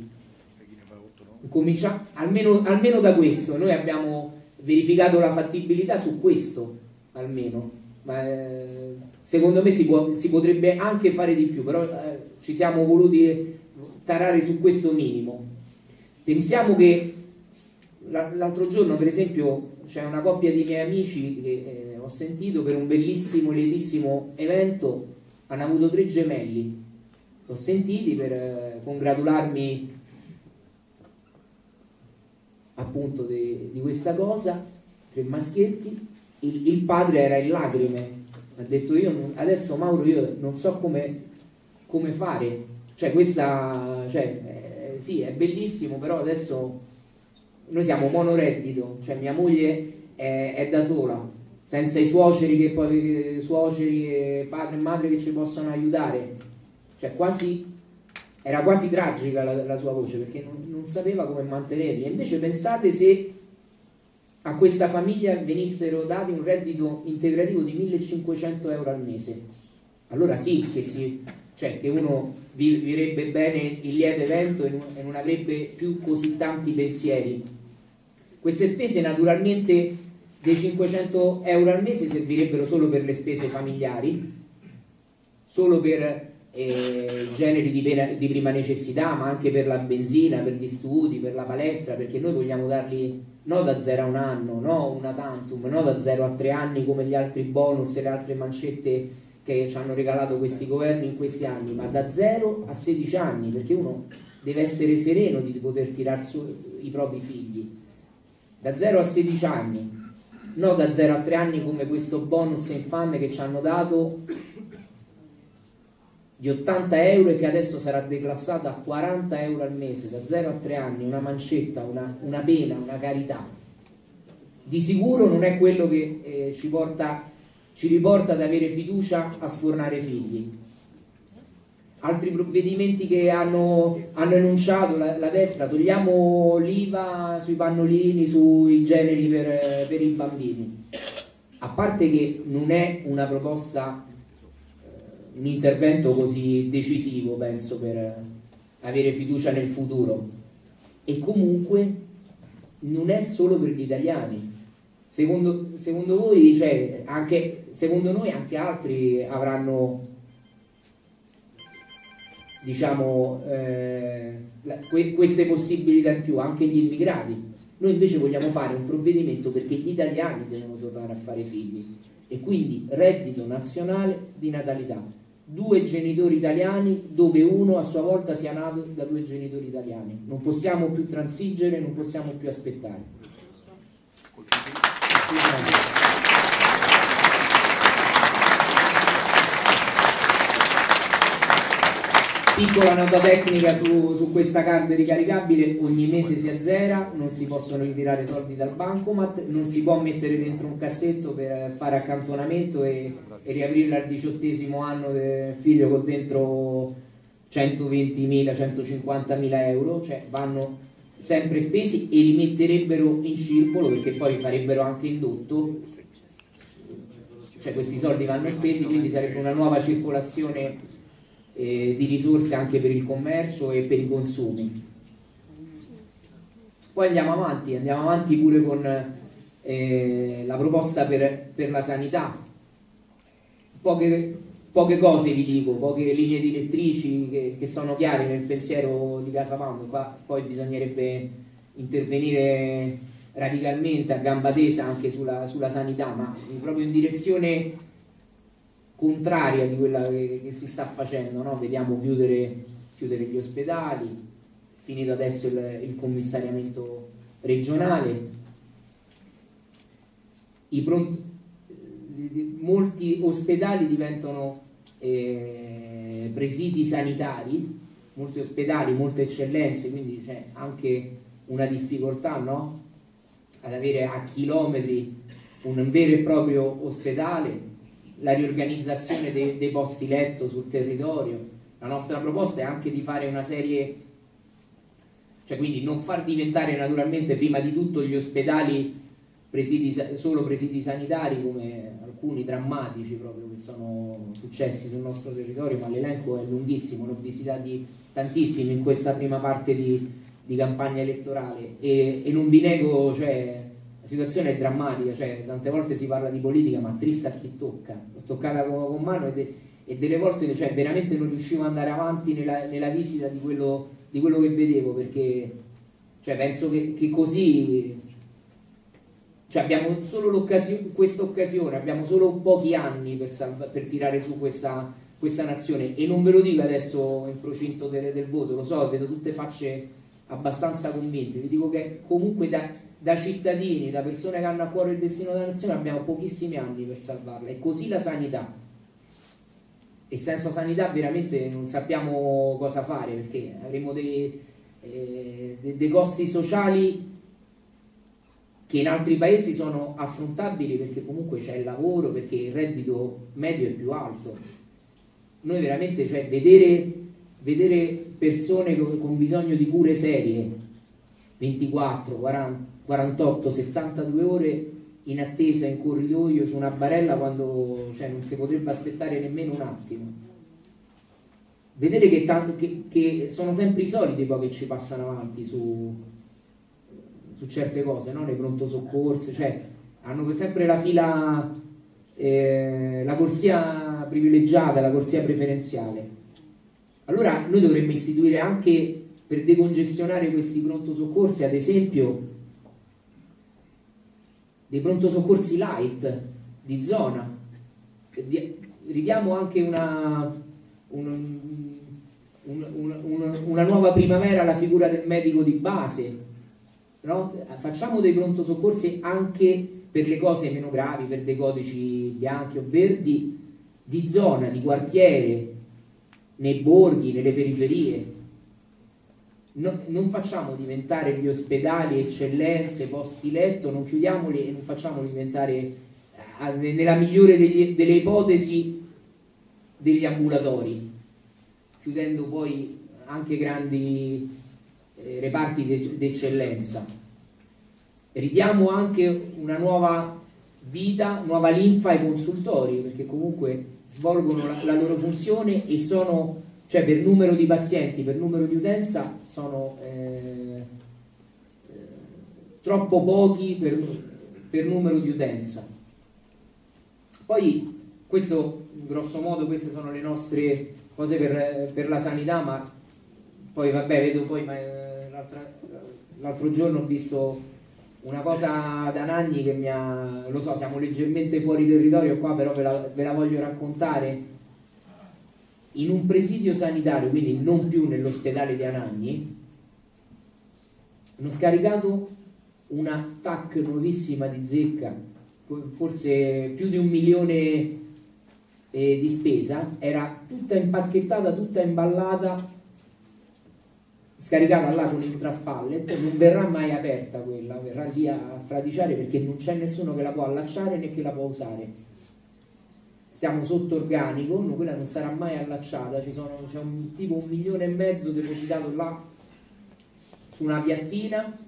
Speaker 3: Almeno da questo, noi abbiamo verificato la fattibilità su questo, almeno, ma secondo me si potrebbe anche fare di più, però ci siamo voluti tarare su questo minimo. Pensiamo che l'altro giorno, per esempio, c'è una coppia di miei amici che ho sentito per un bellissimo, lietissimo evento, hanno avuto 3 gemelli. L'ho sentiti per congratularmi appunto di questa cosa, 3 maschietti. Il padre era in lacrime, ha detto adesso Mauro io non so come fare, cioè questa sì è bellissimo, però adesso noi siamo monoreddito, cioè mia moglie è da sola, senza i suoceri e padre e madre che ci possono aiutare, cioè era quasi tragica la sua voce, perché non sapeva come mantenerli. E invece pensate se a questa famiglia venissero dati un reddito integrativo di 1.500 euro al mese, allora sì che uno vivrebbe bene il lieto evento e non avrebbe più così tanti pensieri. Queste spese naturalmente dei 500 euro al mese servirebbero solo per le spese familiari, solo per generi di prima necessità, ma anche per la benzina, per gli studi, per la palestra, perché noi vogliamo darli no da 0 a 1 anno, no una tantum, no da 0 a 3 anni come gli altri bonus e le altre mancette che ci hanno regalato questi governi in questi anni, ma da 0 a 16 anni, perché uno deve essere sereno di poter tirar su i propri figli. Da 0 a 16 anni, no da 0 a 3 anni come questo bonus infame che ci hanno dato di 80 euro e che adesso sarà declassata a 40 euro al mese. Da 0 a 3 anni una mancetta, una pena, una carità, di sicuro non è quello che ci riporta ad avere fiducia a sfornare figli. altri provvedimenti che hanno enunciato la destra: togliamo l'IVA sui pannolini, sui generi per i bambini. A parte che non è una proposta, un intervento così decisivo, penso, per avere fiducia nel futuro, e comunque non è solo per gli italiani. Secondo voi, cioè, secondo noi anche altri avranno, diciamo, queste possibilità in più, anche gli immigrati. Noi invece vogliamo fare un provvedimento perché gli italiani devono tornare a fare figli, e quindi reddito nazionale di natalità, 2 genitori italiani dove uno a sua volta sia nato da 2 genitori italiani. Non possiamo più transigere, non possiamo più aspettare. Piccola nota tecnica su questa card ricaricabile: ogni mese si azzera, non si possono ritirare soldi dal bancomat, non si può mettere dentro un cassetto per fare accantonamento e riaprirla al 18° anno del figlio con dentro 120.000, 150.000 euro, cioè vanno sempre spesi e rimetterebbero in circolo, perché poi farebbero anche indotto, cioè questi soldi vanno spesi, quindi sarebbe una nuova circolazione di risorse anche per il commercio e per i consumi. Poi andiamo avanti pure con la proposta per la sanità. Poche cose vi dico, poche linee direttrici che sono chiare nel pensiero di Casapound. Qua poi bisognerebbe intervenire radicalmente a gamba tesa anche sulla sanità, ma proprio in direzione contraria di quella che si sta facendo, no? Vediamo chiudere gli ospedali, finito adesso il commissariamento regionale, molti ospedali diventano presidi sanitari, molti ospedali, molte eccellenze, quindi c'è anche una difficoltà, no? Ad avere a chilometri un vero e proprio ospedale. La riorganizzazione dei posti letto sul territorio. La nostra proposta è anche di fare una serie, cioè quindi non far diventare naturalmente prima di tutto gli ospedali solo presidi sanitari, come alcuni drammatici proprio che sono successi sul nostro territorio, ma l'elenco è lunghissimo, ne ho visitati tantissimi in questa prima parte di campagna elettorale, e non vi nego, cioè, la situazione è drammatica, cioè tante volte si parla di politica, ma trista a chi tocca. L'ho toccata con mano e delle volte, cioè, veramente non riuscivo ad andare avanti nella visita di quello che vedevo, perché, cioè, penso che così, cioè, abbiamo solo questa occasione, abbiamo solo pochi anni per tirare su questa nazione, e non ve lo dico adesso in procinto del voto, lo so, vedo tutte facce abbastanza convinte, vi dico che comunque da cittadini, da persone che hanno a cuore il destino della nazione, abbiamo pochissimi anni per salvarla. E così la sanità, e senza sanità veramente non sappiamo cosa fare, perché avremo dei costi sociali che in altri paesi sono affrontabili, perché comunque c'è il lavoro, perché il reddito medio è più alto. Noi veramente, cioè, vedere persone con bisogno di cure serie 24, 40, 48, 72 ore in attesa in corridoio su una barella, quando, cioè, non si potrebbe aspettare nemmeno un attimo. Vedere che sono sempre i soliti poi che ci passano avanti su certe cose, no? Nei pronto soccorsi, cioè hanno sempre la fila, la corsia privilegiata, la corsia preferenziale. Allora noi dovremmo istituire anche, per decongestionare questi pronto soccorsi, ad esempio dei pronto soccorsi light di zona. Ridiamo anche una nuova primavera alla figura del medico di base, no? Facciamo dei pronto soccorsi anche per le cose meno gravi, per dei codici bianchi o verdi di zona, di quartiere, nei borghi, nelle periferie. Non facciamo diventare gli ospedali eccellenze, posti letto, non chiudiamoli e non facciamo diventare, nella migliore delle ipotesi, degli ambulatori. chiudendo poi anche grandi reparti d'eccellenza. Ridiamo anche una nuova vita, nuova linfa ai consultori, perché comunque svolgono la loro funzione e sono, cioè per numero di pazienti, per numero di utenza, sono troppo pochi per numero di utenza. Poi questo, grosso modo, queste sono le nostre cose per la sanità, ma poi vabbè, vedo poi l'altro giorno ho visto una cosa da Nagni che mi ha, lo so, siamo leggermente fuori territorio qua, però ve la voglio raccontare. In un presidio sanitario, quindi non più nell'ospedale di Anagni, hanno scaricato una TAC nuovissima di zecca, forse più di 1 milione di spesa, era tutta impacchettata, tutta imballata, scaricata là con il traspallet. Non verrà mai aperta quella, verrà lì a fradiciare perché non c'è nessuno che la può allacciare né che la può usare. Stiamo sotto organico, quella non sarà mai allacciata, c'è un tipo 1,5 milioni depositato là su una piattina,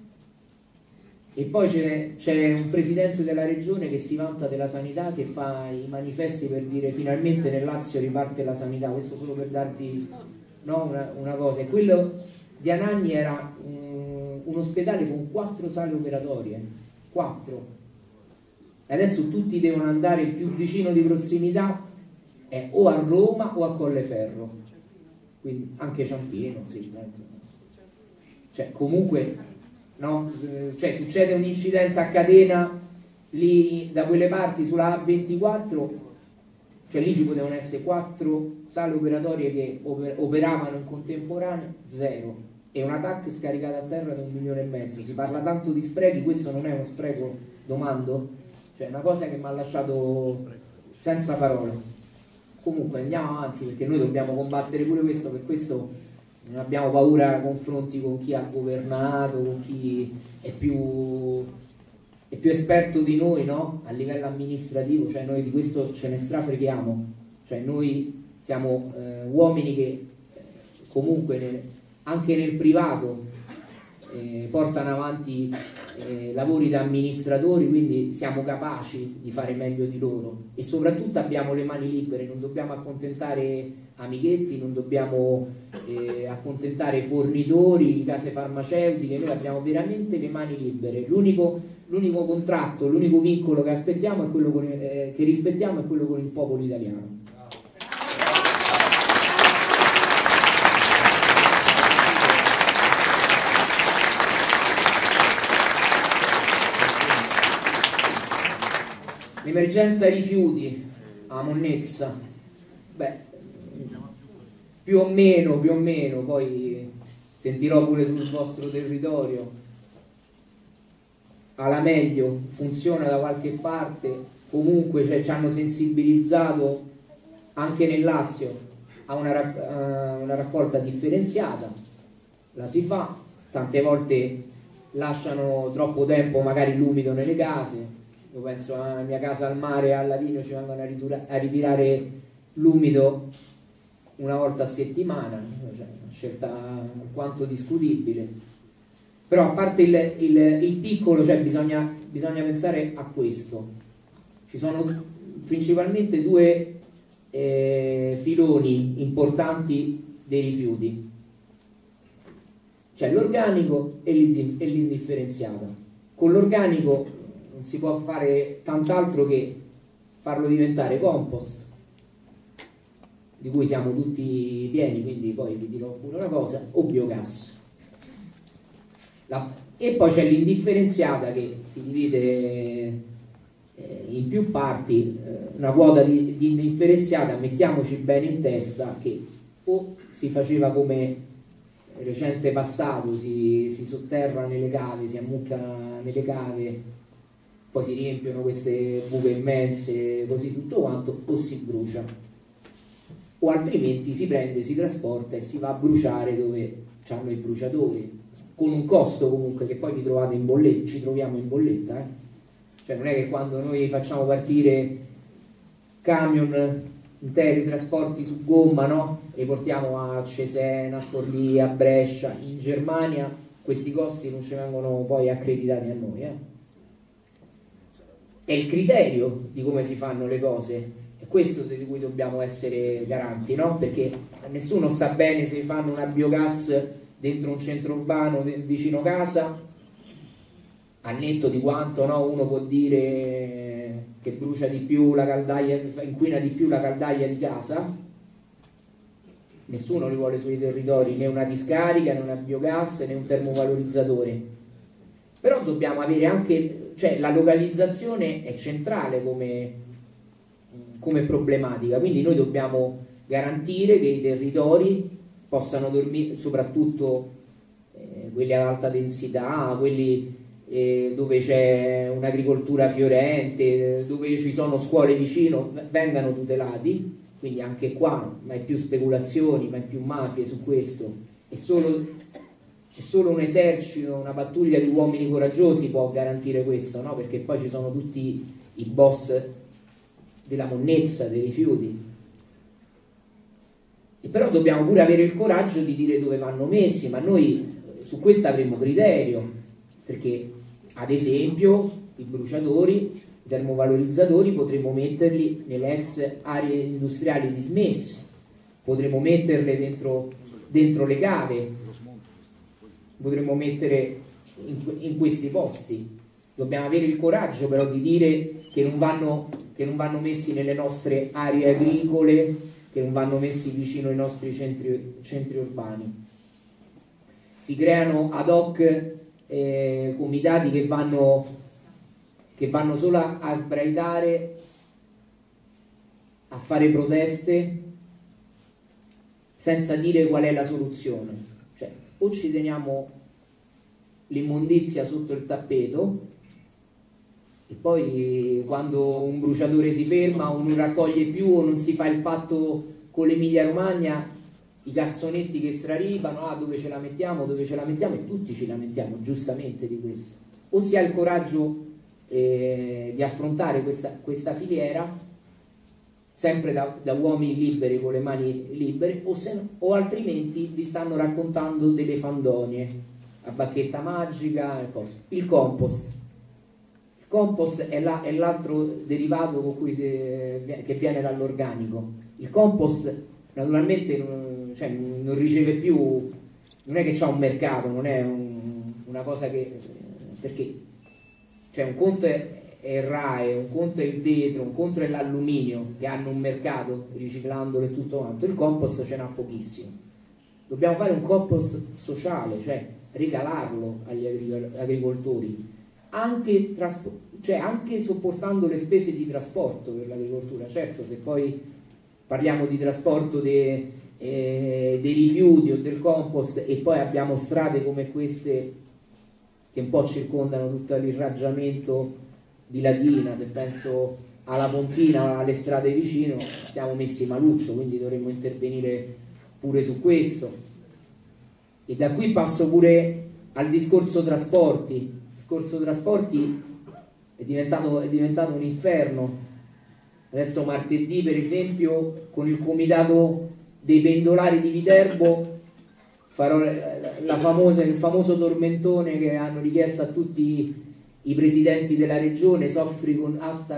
Speaker 3: e poi c'è un presidente della regione che si vanta della sanità, che fa i manifesti per dire finalmente nel Lazio riparte la sanità. Questo solo per darvi, no, una cosa. E quello di Anagni era un ospedale con 4 sale operatorie, 4. E adesso tutti devono andare, il più vicino di prossimità è o a Roma o a Colleferro, quindi anche Ciampino, sì, cioè comunque, no, cioè succede un incidente a catena lì da quelle parti sulla A24, cioè lì ci potevano essere 4 sale operatorie che operavano in contemporanea, 0, e una TAC scaricata a terra da 1,5 milioni. Si parla tanto di sprechi, questo non è uno spreco, domando? Cioè è una cosa che mi ha lasciato senza parole. Comunque andiamo avanti, perché noi dobbiamo combattere pure questo, per questo non abbiamo paura a confronti con chi ha governato, con chi è più esperto di noi, no? A livello amministrativo, cioè noi di questo ce ne strafreghiamo, cioè noi siamo uomini che comunque anche nel privato portano avanti lavori da amministratori, quindi siamo capaci di fare meglio di loro, e soprattutto abbiamo le mani libere, non dobbiamo accontentare amichetti, non dobbiamo accontentare fornitori, case farmaceutiche, noi abbiamo veramente le mani libere. L'unico contratto, l'unico vincolo che aspettiamo è quello che rispettiamo, è quello con il popolo italiano. L'emergenza rifiuti a Monnezza, beh, più o meno, poi sentirò pure sul vostro territorio. Alla meglio, funziona da qualche parte, comunque cioè, ci hanno sensibilizzato anche nel Lazio a una raccolta differenziata, la si fa, tante volte lasciano troppo tempo magari l'umido nelle case. Io penso alla mia casa al mare, a Lavinio, ci vengono a ritirare l'umido una volta a settimana, cioè una scelta alquanto discutibile. Però a parte il piccolo, cioè bisogna pensare a questo. Ci sono principalmente 2 filoni importanti dei rifiuti, cioè l'organico e l'indifferenziata. Con l'organico non si può fare tant'altro che farlo diventare compost, di cui siamo tutti pieni, quindi poi vi dirò pure una cosa, o biogas. E poi c'è l'indifferenziata, che si divide in più parti. Una quota di indifferenziata, mettiamoci bene in testa che o si faceva come recente passato, si sotterra nelle cave, si ammucca nelle cave, poi si riempiono queste buche immense, così tutto quanto, o si brucia, o altrimenti si prende, si trasporta e si va a bruciare dove hanno i bruciatori, con un costo comunque che poi vi trovate in bolletta, ci troviamo in bolletta, cioè non è che quando noi facciamo partire camion interi trasporti su gomma, no? li portiamo a Cesena, a Forlì, a Brescia, in Germania questi costi non ci vengono poi accreditati a noi. È il criterio di come si fanno le cose, è questo di cui dobbiamo essere garanti, no? Perché nessuno sta bene se fanno una biogas dentro un centro urbano vicino casa, a netto di quanto, no, uno può dire che brucia di più la caldaia, inquina di più la caldaia di casa. Nessuno li vuole sui territori, né una discarica, né una biogas, né un termovalorizzatore. Però dobbiamo avere anche, cioè la localizzazione è centrale come problematica, quindi noi dobbiamo garantire che i territori possano dormire, soprattutto quelli ad alta densità, quelli dove c'è un'agricoltura fiorente, dove ci sono scuole vicino, vengano tutelati. Quindi anche qua mai più speculazioni, mai più mafie su questo. È solo un esercito, una pattuglia di uomini coraggiosi può garantire questo, no? Perché poi ci sono tutti i boss della monnezza, dei rifiuti. E però dobbiamo pure avere il coraggio di dire dove vanno messi, ma noi su questo avremo criterio, perché ad esempio i bruciatori, i termovalorizzatori potremmo metterli nelle ex aree industriali dismesse, potremmo metterle dentro le cave, potremmo mettere in questi posti. Dobbiamo avere il coraggio però di dire che non vanno messi nelle nostre aree agricole, che non vanno messi vicino ai nostri centri urbani. Si creano ad hoc comitati che vanno solo a sbraitare, a fare proteste senza dire qual è la soluzione. Cioè, o ci teniamo l'immondizia sotto il tappeto e poi quando un bruciatore si ferma o non raccoglie più o non si fa il patto con l'Emilia Romagna, i cassonetti che straripano, dove ce la mettiamo e tutti ci lamentiamo giustamente di questo. O si ha il coraggio di affrontare questa filiera sempre da uomini liberi con le mani libere, o altrimenti vi stanno raccontando delle fandonie a bacchetta magica e cose. Il compost è l'altro derivato con cui che viene dall'organico. Il compost naturalmente non riceve più, non è che c'ha un mercato, non è una cosa che, perché cioè un conto è il RAE, un conto è il vetro, un conto è l'alluminio, che hanno un mercato riciclandolo e tutto quanto. Il compost ce n'ha pochissimo. Dobbiamo fare un compost sociale, cioè regalarlo agli agricoltori, anche sopportando le spese di trasporto per l'agricoltura. Certo, se poi parliamo di trasporto dei rifiuti o del compost e poi abbiamo strade come queste che un po' circondano tutto l'irraggiamento di Latina, se penso alla Pontina, alle strade vicino, stiamo messi maluccio, quindi dovremmo intervenire pure su questo. E da qui passo pure al discorso trasporti. Il discorso trasporti è diventato un inferno. Adesso martedì, per esempio, con il comitato dei pendolari di Viterbo farò il famoso tormentone che hanno richiesto a tutti i presidenti della regione, soffri con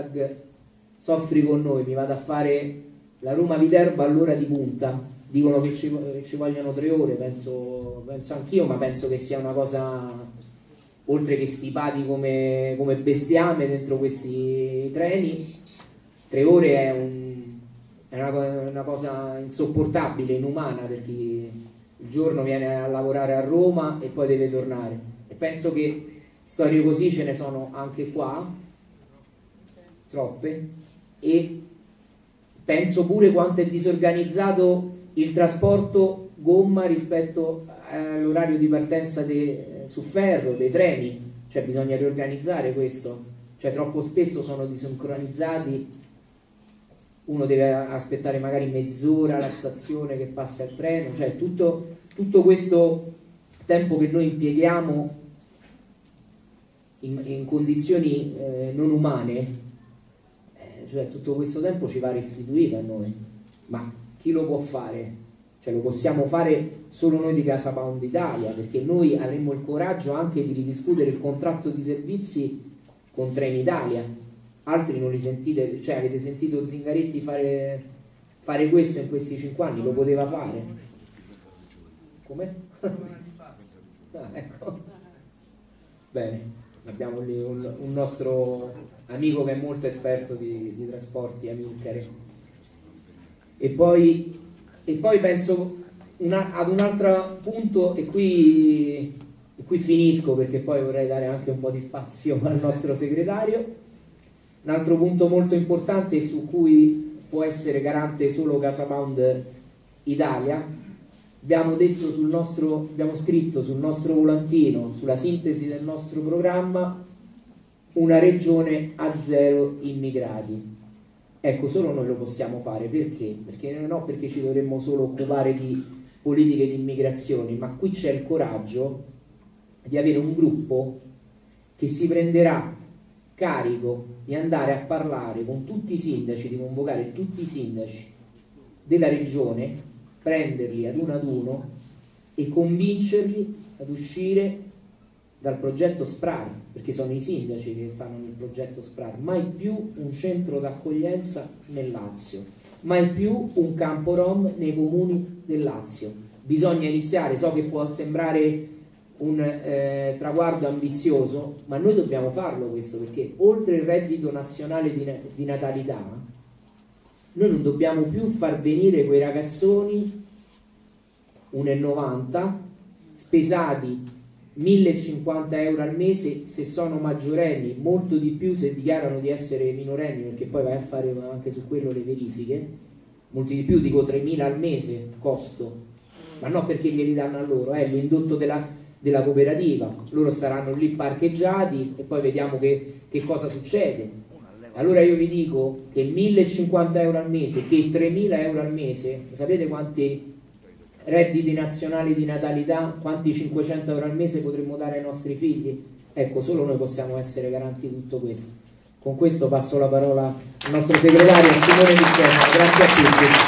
Speaker 3: noi. Mi vado a fare la Roma-Viterbo all'ora di punta. Dicono che ci vogliono 3 ore, penso anch'io, ma penso che sia una cosa, oltre che stipati come bestiame dentro questi treni, 3 ore è una cosa insopportabile, inumana, perché il giorno viene a lavorare a Roma e poi deve tornare. E penso che storie così ce ne sono anche qua, troppe, e penso pure quanto è disorganizzato il trasporto gomma rispetto all'orario di partenza su ferro, dei treni. Cioè bisogna riorganizzare questo, cioè troppo spesso sono disincronizzati, uno deve aspettare magari mezz'ora alla stazione che passa il treno, cioè tutto questo tempo che noi impieghiamo in condizioni non umane, cioè tutto questo tempo ci va restituito a noi, ma chi lo può fare? cioè lo possiamo fare solo noi di Casa Pound Italia, perché noi avremmo il coraggio anche di ridiscutere il contratto di servizi con Trenitalia. Altri non li sentite, cioè avete sentito Zingaretti fare questo in questi 5 anni? Lo poteva fare? Come? Ah, ecco. Bene, abbiamo lì un nostro amico che è molto esperto di trasporti, Amilcare. E poi penso ad un altro punto, e qui finisco perché poi vorrei dare anche un po' di spazio al nostro segretario. Un altro punto molto importante su cui può essere garante solo Casa Pound Italia, abbiamo scritto sul nostro volantino, sulla sintesi del nostro programma, una regione a 0 immigrati. Ecco, solo noi lo possiamo fare. Perché? Perché ci dovremmo solo occupare di politiche di immigrazione, ma qui c'è il coraggio di avere un gruppo che si prenderà carico di andare a parlare con tutti i sindaci, di convocare tutti i sindaci della regione, prenderli ad uno e convincerli ad uscire dal progetto SPRAR, perché sono i sindaci che stanno nel progetto SPRAR. Mai più un centro d'accoglienza nel Lazio, mai più un campo rom nei comuni del Lazio. Bisogna iniziare, so che può sembrare un traguardo ambizioso, ma noi dobbiamo farlo questo, perché oltre il reddito nazionale di natalità, noi non dobbiamo più far venire quei ragazzoni 1,90 spesati 1.050 euro al mese se sono maggiorenni, molto di più se dichiarano di essere minorenni, perché poi vai a fare anche su quello le verifiche, molti di più, dico 3.000 al mese costo, ma no perché glieli danno a loro, è l'indotto della cooperativa, loro staranno lì parcheggiati e poi vediamo che cosa succede. Allora io vi dico che 1.050 euro al mese, che 3.000 euro al mese, sapete quanti redditi nazionali di natalità, quanti 500 euro al mese potremmo dare ai nostri figli? Ecco, solo noi possiamo essere garanti di tutto questo. Con questo passo la parola al nostro segretario Simone Di Stefano. Grazie a tutti.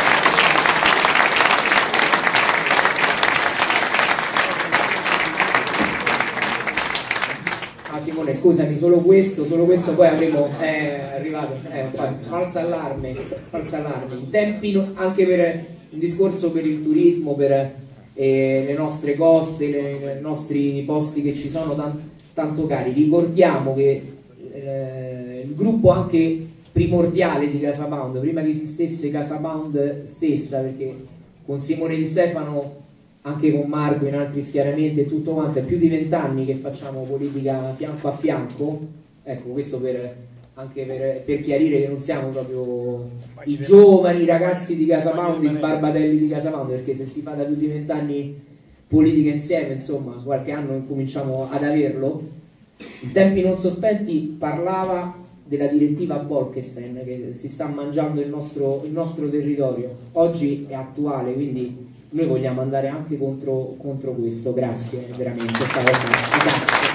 Speaker 3: Simone, scusami, solo questo, poi avremo arrivato falsa allarme, in tempi anche per un discorso per il turismo, per le nostre coste, i nostri posti che ci sono tanto cari. Ricordiamo che il gruppo anche primordiale di Casa Pound, prima che esistesse Casa Pound stessa, perché con Simone Di Stefano, anche con Marco in altri schieramenti e tutto quanto, è più di 20 anni che facciamo politica fianco a fianco. Ecco, questo anche per chiarire che non siamo proprio i giovani ragazzi di Casa Pound, i sbarbatelli di Casa Pound, perché se si fa da più di 20 anni politica insieme, insomma, qualche anno cominciamo ad averlo. In tempi non sospenti parlava della direttiva Bolkestein che si sta mangiando il nostro territorio. Oggi è attuale, quindi noi vogliamo andare anche contro questo. Grazie, veramente. Grazie.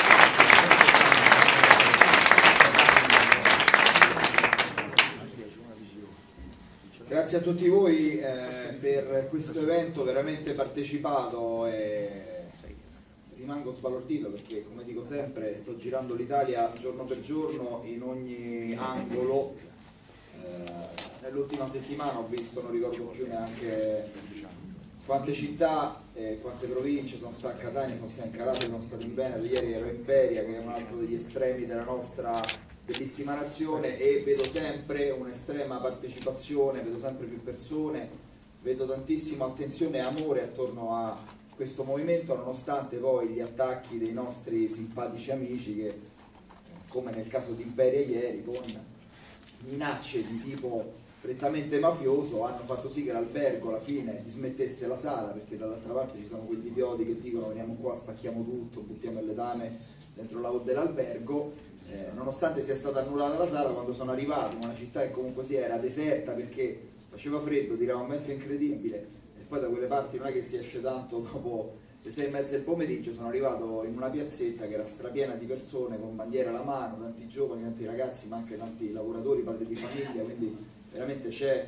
Speaker 2: Grazie a tutti voi per questo evento veramente partecipato, e rimango sbalordito perché, come dico sempre, sto girando l'Italia giorno per giorno in ogni angolo. Nell'ultima settimana ho visto, non ricordo più neanche quante città, quante province, sono stato a Catania, sono stato in Calabria, sono stato in Veneto, ieri ero in Peria, che è un altro degli estremi della nostra bellissima nazione, e vedo sempre un'estrema partecipazione, vedo sempre più persone, vedo tantissima attenzione e amore attorno a questo movimento, nonostante poi gli attacchi dei nostri simpatici amici che, come nel caso di Imperia ieri, con minacce di tipo prettamente mafioso, hanno fatto sì che l'albergo alla fine dismettesse la sala, perché dall'altra parte ci sono quegli idioti che dicono veniamo qua, spacchiamo tutto, buttiamo il letame dentro la hall dell'albergo. Nonostante sia stata annullata la sala, quando sono arrivato in una città che comunque sia era deserta perché faceva freddo, tirava un vento incredibile, e poi da quelle parti non è che si esce tanto dopo le 6:30 del pomeriggio, sono arrivato in una piazzetta che era strapiena di persone con bandiera alla mano, tanti giovani, tanti ragazzi, ma anche tanti lavoratori, padri di famiglia, quindi veramente c'è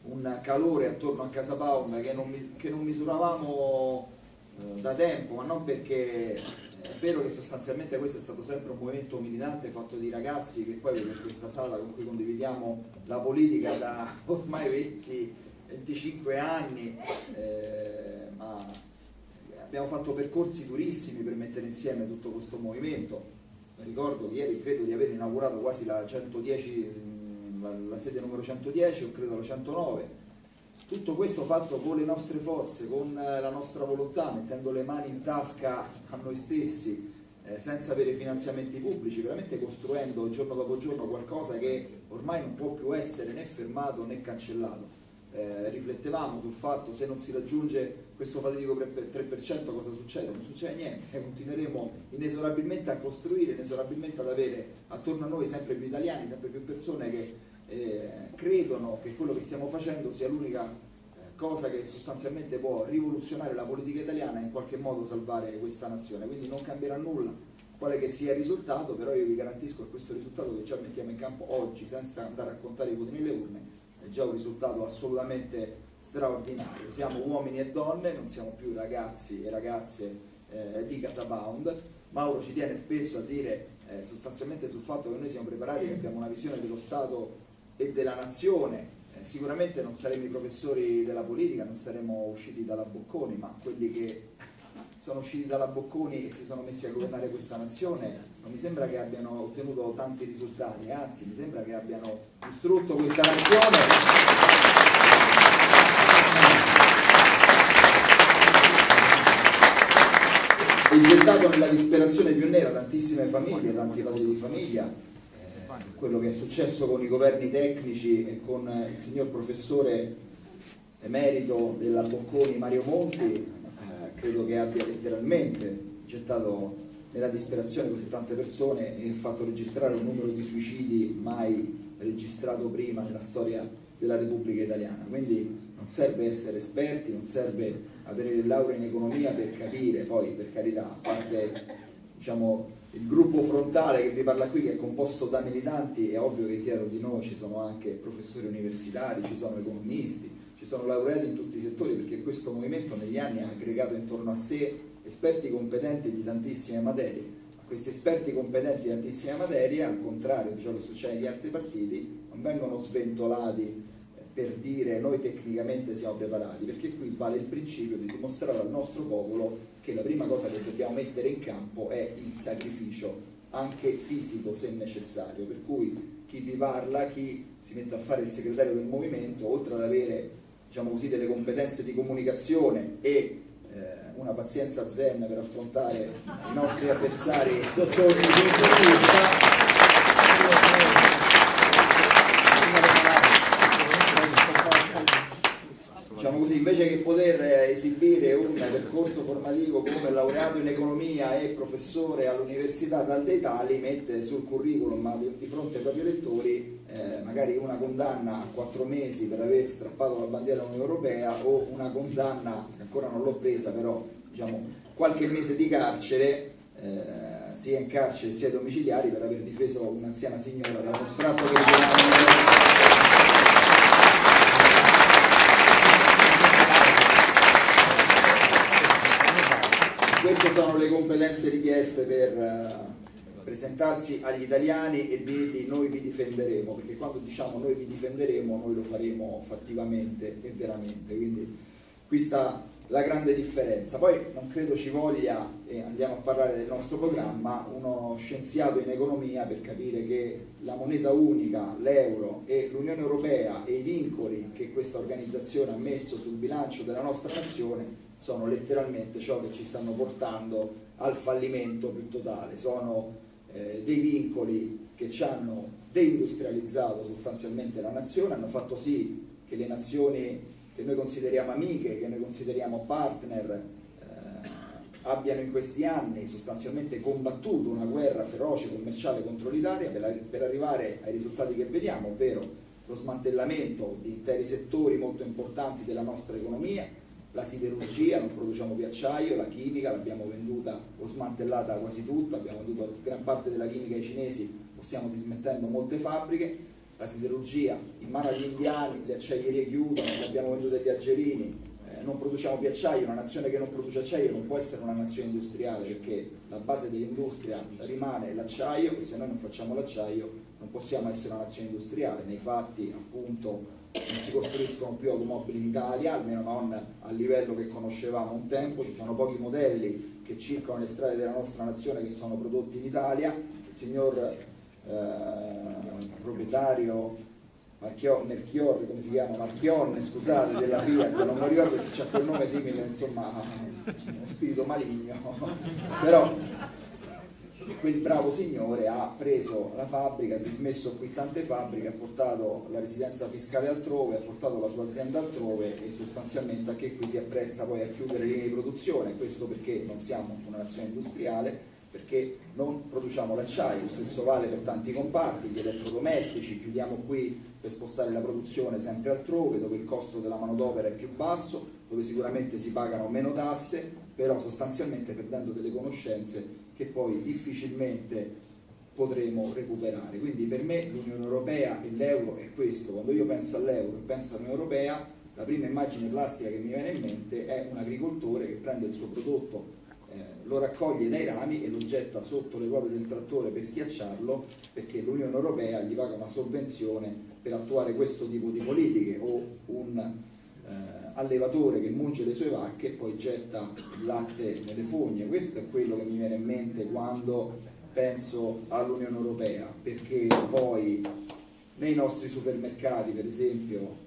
Speaker 2: un calore attorno a CasaPound che non misuravamo da tempo, ma non perché è vero che sostanzialmente questo è stato sempre un movimento militante fatto di ragazzi che poi vedo in questa sala con cui condividiamo la politica da ormai 25 anni, ma abbiamo fatto percorsi durissimi per mettere insieme tutto questo movimento. Ricordo che ieri credo di aver inaugurato quasi la 110, la sede numero 110 o credo la 109. Tutto questo fatto con le nostre forze, con la nostra volontà, mettendo le mani in tasca a noi stessi, senza avere finanziamenti pubblici, veramente costruendo giorno dopo giorno qualcosa che ormai non può più essere né fermato né cancellato. Riflettevamo sul fatto: se non si raggiunge questo fatidico 3% cosa succede? Non succede niente, continueremo inesorabilmente a costruire, inesorabilmente ad avere attorno a noi sempre più italiani, sempre più persone che credono che quello che stiamo facendo sia l'unica cosa che sostanzialmente può rivoluzionare la politica italiana e in qualche modo salvare questa nazione. Quindi non cambierà nulla quale che sia il risultato, però io vi garantisco che questo risultato che già mettiamo in campo oggi, senza andare a contare i voti nelle urne, è già un risultato assolutamente straordinario. Siamo uomini e donne, non siamo più ragazzi e ragazze di CasaPound. Mauro ci tiene spesso a dire sostanzialmente sul fatto che noi siamo preparati, che abbiamo una visione dello Stato e della nazione. Sicuramente non saremo i professori della politica, non saremo usciti dalla Bocconi, ma quelli che sono usciti dalla Bocconi e si sono messi a governare questa nazione non mi sembra che abbiano ottenuto tanti risultati, anzi mi sembra che abbiano distrutto questa nazione e gettato nella disperazione più nera tantissime famiglie, tanti padri di famiglia. Quello che è successo con i governi tecnici e con il signor professore emerito della Bocconi Mario Monti credo che abbia letteralmente gettato nella disperazione così tante persone e fatto registrare un numero di suicidi mai registrato prima nella storia della Repubblica Italiana. Quindi non serve essere esperti, non serve avere le lauree in economia per capire, poi per carità, a parte diciamo il gruppo frontale che vi parla qui, che è composto da militanti, è ovvio che dietro di noi ci sono anche professori universitari, ci sono economisti, ci sono laureati in tutti i settori, perché questo movimento negli anni ha aggregato intorno a sé esperti competenti di tantissime materie. Ma questi esperti competenti di tantissime materie, al contrario di ciò che succede negli altri partiti, non vengono sventolati per dire noi tecnicamente siamo preparati, perché qui vale il principio di dimostrare al nostro popolo che la prima cosa che dobbiamo mettere in campo è il sacrificio, anche fisico se necessario, per cui chi vi parla, chi si mette a fare il segretario del movimento, oltre ad avere diciamo così, delle competenze di comunicazione e una pazienza zen per affrontare i nostri avversari sotto ogni punto di vista, diciamo così, invece che poter esibire un percorso formativo come laureato in economia e professore all'università tal dei tali, mette sul curriculum ma di fronte ai propri elettori magari una condanna a 4 mesi per aver strappato la bandiera dell'Unione Europea o una condanna, che ancora non l'ho presa, però diciamo qualche mese di carcere, sia in carcere sia domiciliari, per aver difeso un'anziana signora da uno sfratto che queste sono le competenze richieste per presentarsi agli italiani e dirgli noi vi difenderemo, perché quando diciamo noi vi difenderemo noi lo faremo fattivamente e veramente, quindi qui sta la grande differenza. Poi non credo ci voglia, e andiamo a parlare del nostro programma, uno scienziato in economia per capire che la moneta unica, l'euro e l'Unione Europea e i vincoli che questa organizzazione ha messo sul bilancio della nostra nazione sono letteralmente ciò che ci stanno portando al fallimento più totale. Sono dei vincoli che ci hanno deindustrializzato sostanzialmente la nazione, hanno fatto sì che le nazioni che noi consideriamo amiche, che noi consideriamo partner, abbiano in questi anni sostanzialmente combattuto una guerra feroce commerciale contro l'Italia per arrivare ai risultati che vediamo, ovvero lo smantellamento di interi settori molto importanti della nostra economia. La siderurgia, non produciamo più acciaio, la chimica l'abbiamo venduta o smantellata quasi tutta, abbiamo venduto gran parte della chimica ai cinesi, stiamo dismettendo molte fabbriche. la siderurgia in mano agli indiani, le acciaierie chiudono, le abbiamo vendute agli algerini, non produciamo più acciaio. Una nazione che non produce acciaio non può essere una nazione industriale, perché la base dell'industria rimane l'acciaio, e se noi non facciamo l'acciaio non possiamo essere una nazione industriale. Nei fatti, appunto, non si costruiscono più automobili in Italia, almeno non a livello che conoscevamo un tempo. Ci sono pochi modelli che circolano le strade della nostra nazione che sono prodotti in Italia. Il signor proprietario Melchiorre, come si chiama? Marchionne, scusate, della Fiat, non mi ricordo che c'ha quel nome simile, insomma, uno spirito maligno, però quel bravo signore ha preso la fabbrica, ha dismesso qui tante fabbriche, ha portato la residenza fiscale altrove, ha portato la sua azienda altrove, e sostanzialmente anche qui si appresta poi a chiudere le linee di produzione. Questo perché non siamo una nazione industriale, perché non produciamo l'acciaio. Lo stesso vale per tanti comparti, gli elettrodomestici, chiudiamo qui per spostare la produzione sempre altrove, dove il costo della manodopera è più basso, dove sicuramente si pagano meno tasse, però sostanzialmente perdendo delle conoscenze che poi difficilmente potremo recuperare. Quindi per me l'Unione Europea e l'euro è questo. Quando io penso all'euro e penso all'Unione Europea, la prima immagine plastica che mi viene in mente è un agricoltore che prende il suo prodotto, lo raccoglie dai rami e lo getta sotto le ruote del trattore per schiacciarlo, perché l'Unione Europea gli paga una sovvenzione per attuare questo tipo di politiche, o un allevatore che munge le sue vacche e poi getta il latte nelle fogne. Questo è quello che mi viene in mente quando penso all'Unione Europea, perché poi nei nostri supermercati, per esempio,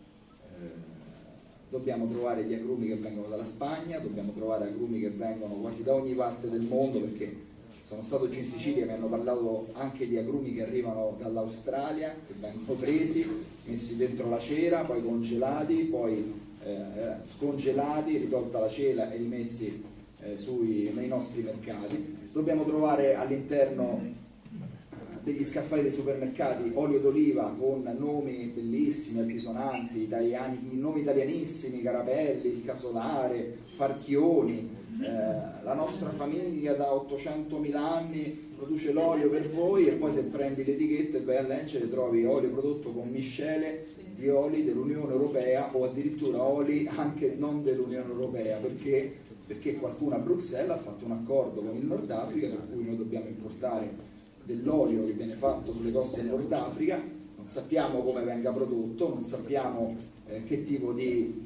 Speaker 2: dobbiamo trovare gli agrumi che vengono dalla Spagna, dobbiamo trovare agrumi che vengono quasi da ogni parte del mondo, perché sono stato giù in Sicilia e mi hanno parlato anche di agrumi che arrivano dall'Australia, che vengono presi, messi dentro la cera, poi congelati, poi scongelati, ritolta la cera e rimessi nei nostri mercati. Dobbiamo trovare all'interno degli scaffali dei supermercati olio d'oliva con nomi bellissimi, altisonanti, nomi italianissimi, Carapelli, il Casolare, Farchioni. La nostra famiglia da 800.000 anni produce l'olio per voi, e poi se prendi l'etichetta e vai a leggere trovi olio prodotto con miscele di oli dell'Unione Europea, o addirittura oli anche non dell'Unione Europea, perché qualcuno a Bruxelles ha fatto un accordo con il Nord Africa per cui noi dobbiamo importare dell'olio che viene fatto sulle coste del Nord Africa. Non sappiamo come venga prodotto, non sappiamo che tipo di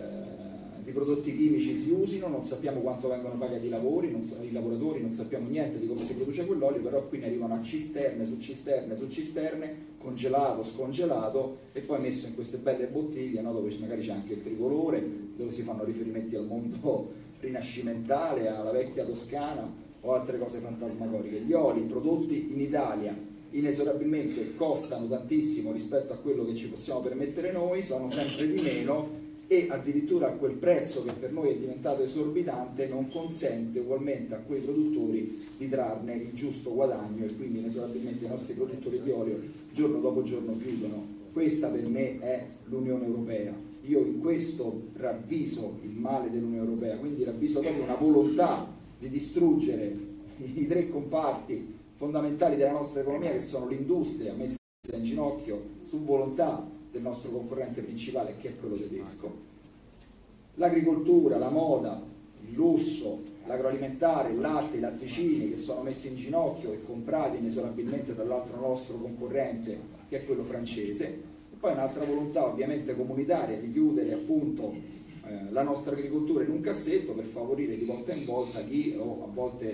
Speaker 2: prodotti chimici si usino, non sappiamo quanto vengono pagati i lavoratori, non sappiamo niente di come si produce quell'olio, però qui ne arrivano a cisterne su cisterne su cisterne, congelato, scongelato, e poi messo in queste belle bottiglie, no, dove magari c'è anche il tricolore, dove si fanno riferimenti al mondo rinascimentale, alla vecchia Toscana o altre cose fantasmagoriche. Gli oli prodotti in Italia inesorabilmente costano tantissimo rispetto a quello che ci possiamo permettere noi, sono sempre di meno, e addirittura quel prezzo che per noi è diventato esorbitante non consente ugualmente a quei produttori di trarne il giusto guadagno, e quindi inesorabilmente i nostri produttori di olio giorno dopo giorno chiudono. Questa per me è l'Unione Europea. Io in questo ravviso il male dell'Unione Europea, quindi ravviso proprio una volontà di distruggere i tre comparti fondamentali della nostra economia, che sono l'industria messa in ginocchio su volontà del nostro concorrente principale, che è quello tedesco, l'agricoltura, la moda, il lusso, l'agroalimentare, il latte, i latticini, che sono messi in ginocchio e comprati inesorabilmente dall'altro nostro concorrente, che è quello francese, e poi un'altra volontà ovviamente comunitaria di chiudere appunto la nostra agricoltura in un cassetto per favorire di volta in volta a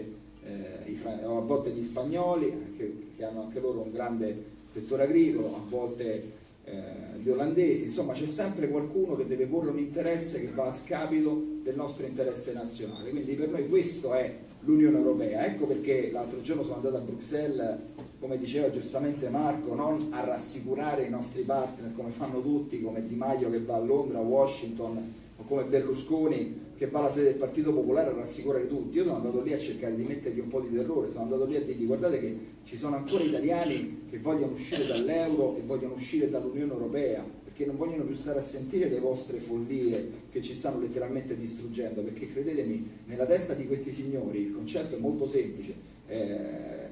Speaker 2: volte gli spagnoli, che hanno anche loro un grande settore agricolo, a volte gli olandesi. Insomma, c'è sempre qualcuno che deve porre un interesse che va a scapito del nostro interesse nazionale. Quindi per noi questo è l'Unione Europea. Ecco perché l'altro giorno sono andato a Bruxelles, come diceva giustamente Marco, non a rassicurare i nostri partner come fanno tutti, come Di Maio che va a Londra, a Washington, o come Berlusconi che va alla sede del Partito Popolare a rassicurare tutti. Io sono andato lì a cercare di mettergli un po' di terrore, sono andato lì a dirgli: guardate che ci sono ancora italiani che vogliono uscire dall'euro e vogliono uscire dall'Unione Europea, perché non vogliono più stare a sentire le vostre follie che ci stanno letteralmente distruggendo, perché credetemi, nella testa di questi signori il concetto è molto semplice.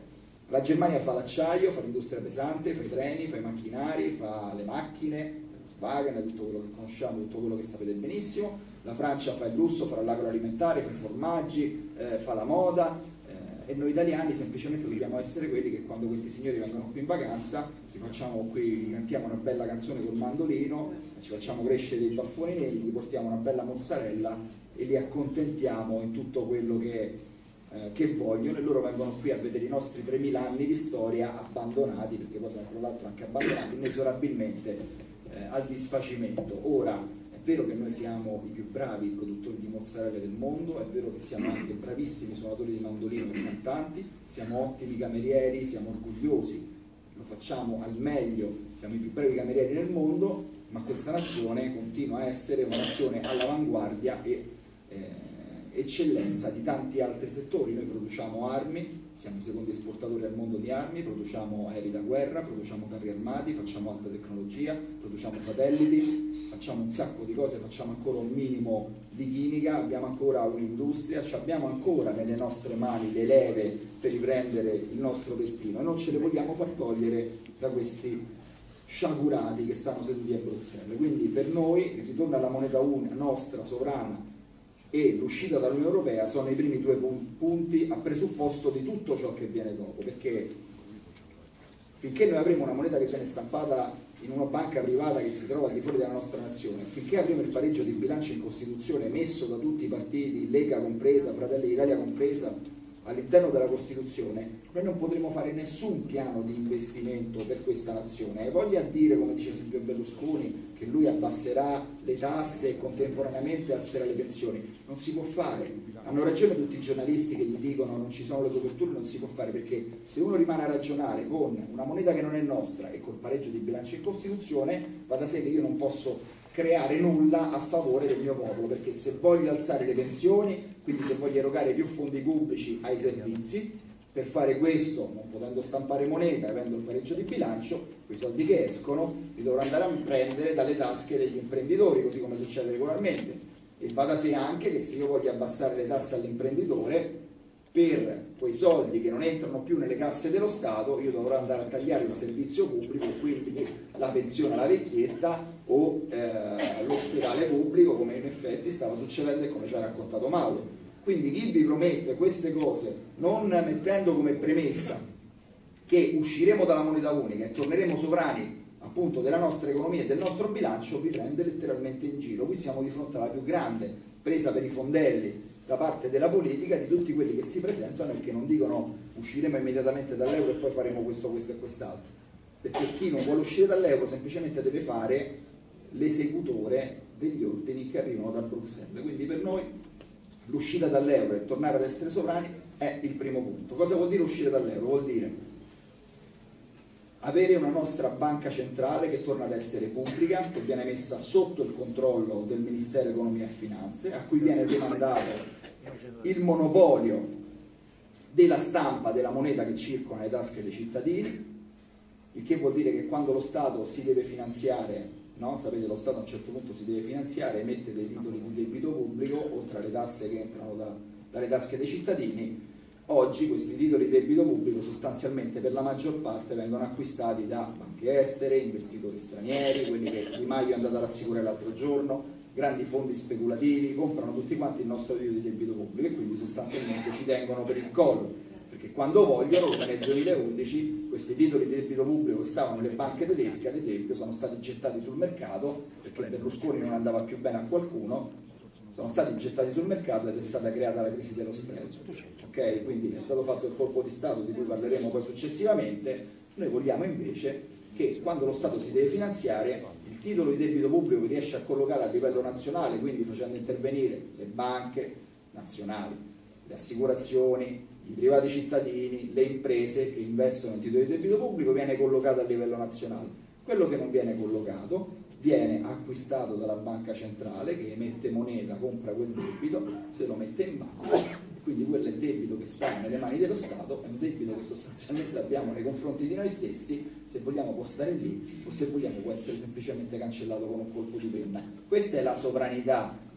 Speaker 2: La Germania fa l'acciaio, fa l'industria pesante, fa i treni, fa i macchinari, fa le macchine, Volkswagen, tutto quello che conosciamo, tutto quello che sapete benissimo. La Francia fa il lusso, fa l'agroalimentare, fa i formaggi, fa la moda, e noi italiani semplicemente dobbiamo essere quelli che quando questi signori vengono qui in vacanza gli cantiamo una bella canzone col mandolino, ci facciamo crescere dei baffoni neri, gli portiamo una bella mozzarella e li accontentiamo in tutto quello che vogliono, e loro vengono qui a vedere i nostri 3000 anni di storia abbandonati, perché poi sono tra l'altro anche abbandonati inesorabilmente al disfacimento. Ora, è vero che noi siamo i più bravi produttori di mozzarella del mondo, è vero che siamo anche bravissimi suonatori di mandolino e cantanti, siamo ottimi camerieri, siamo orgogliosi, lo facciamo al meglio, siamo i più bravi camerieri del mondo, ma questa nazione continua a essere una nazione all'avanguardia e eccellenza di tanti altri settori. Noi produciamo armi, siamo i secondi esportatori al mondo di armi, produciamo aerei da guerra, produciamo carri armati, facciamo alta tecnologia, produciamo satelliti, facciamo un sacco di cose, facciamo ancora un minimo di chimica, abbiamo ancora un'industria, abbiamo ancora nelle nostre mani le leve per riprendere il nostro destino, e non ce le vogliamo far togliere da questi sciagurati che stanno seduti a Bruxelles. Quindi per noi il ritorno alla moneta unica nostra, sovrana, e l'uscita dall'Unione Europea sono i primi due punti a presupposto di tutto ciò che viene dopo, perché finché noi avremo una moneta che viene stampata in una banca privata che si trova al di fuori della nostra nazione, finché avremo il pareggio di bilancio in Costituzione emesso da tutti i partiti, Lega compresa, Fratelli d'Italia compresa, all'interno della Costituzione, noi non potremo fare nessun piano di investimento per questa nazione. E voglia dire, come dice Silvio Berlusconi, che lui abbasserà le tasse e contemporaneamente alzerà le pensioni. Non si può fare. Hanno ragione tutti i giornalisti che gli dicono non ci sono le coperture, non si può fare, perché se uno rimane a ragionare con una moneta che non è nostra e col pareggio di bilancio in Costituzione, va da sé che io non posso creare nulla a favore del mio popolo, perché se voglio alzare le pensioni, quindi se voglio erogare più fondi pubblici ai servizi, per fare questo, non potendo stampare moneta, avendo il pareggio di bilancio, quei soldi che escono li dovrò andare a prendere dalle tasche degli imprenditori, così come succede regolarmente. E va da sé anche che se io voglio abbassare le tasse all'imprenditore, per quei soldi che non entrano più nelle casse dello Stato, io dovrò andare a tagliare il servizio pubblico, quindi la pensione alla vecchietta o l'ospedale pubblico, come in effetti stava succedendo e come ci ha raccontato Mauro. Quindi chi vi promette queste cose, non mettendo come premessa che usciremo dalla moneta unica e torneremo sovrani appunto della nostra economia e del nostro bilancio, vi prende letteralmente in giro. Qui siamo di fronte alla più grande presa per i fondelli da parte della politica di tutti quelli che si presentano e che non dicono usciremo immediatamente dall'euro e poi faremo questo, questo e quest'altro, perché chi non vuole uscire dall'euro semplicemente deve fare l'esecutore degli ordini che arrivano da Bruxelles. Quindi per noi l'uscita dall'euro e tornare ad essere sovrani è il primo punto. Cosa vuol dire uscire dall'euro? Vuol dire avere una nostra banca centrale che torna ad essere pubblica, che viene messa sotto il controllo del Ministero Economia e Finanze, a cui viene demandato il monopolio della stampa della moneta che circola nelle tasche dei cittadini, il che vuol dire che quando lo Stato si deve finanziare, no? Sapete, lo Stato a un certo punto si deve finanziare, emette dei titoli di debito pubblico, oltre alle tasse che entrano dalle tasche dei cittadini. Oggi questi titoli di debito pubblico sostanzialmente per la maggior parte vengono acquistati da banche estere, investitori stranieri, quelli che Di Maio è andato a rassicurare l'altro giorno, grandi fondi speculativi, comprano tutti quanti il nostro titolo di debito pubblico e quindi sostanzialmente ci tengono per il collo, perché quando vogliono, come nel 2011, questi titoli di debito pubblico che stavano nelle banche tedesche, ad esempio, sono stati gettati sul mercato, perché Berlusconi non andava più bene a qualcuno, sono stati gettati sul mercato ed è stata creata la crisi dello spread. Ok? Quindi è stato fatto il colpo di Stato di cui parleremo poi successivamente. Noi vogliamo invece che quando lo Stato si deve finanziare, il titolo di debito pubblico che riesce a collocare a livello nazionale, quindi facendo intervenire le banche nazionali, le assicurazioni, i privati cittadini, le imprese che investono in titoli di debito pubblico, viene collocato a livello nazionale. Quello che non viene collocato viene acquistato dalla banca centrale che emette moneta, compra quel debito, se lo mette in banca, quindi quello è il debito che sta nelle mani dello Stato, è un debito che sostanzialmente abbiamo nei confronti di noi stessi, se vogliamo può stare lì o se vogliamo può essere semplicemente cancellato con un colpo di penna. Questa è la sovranità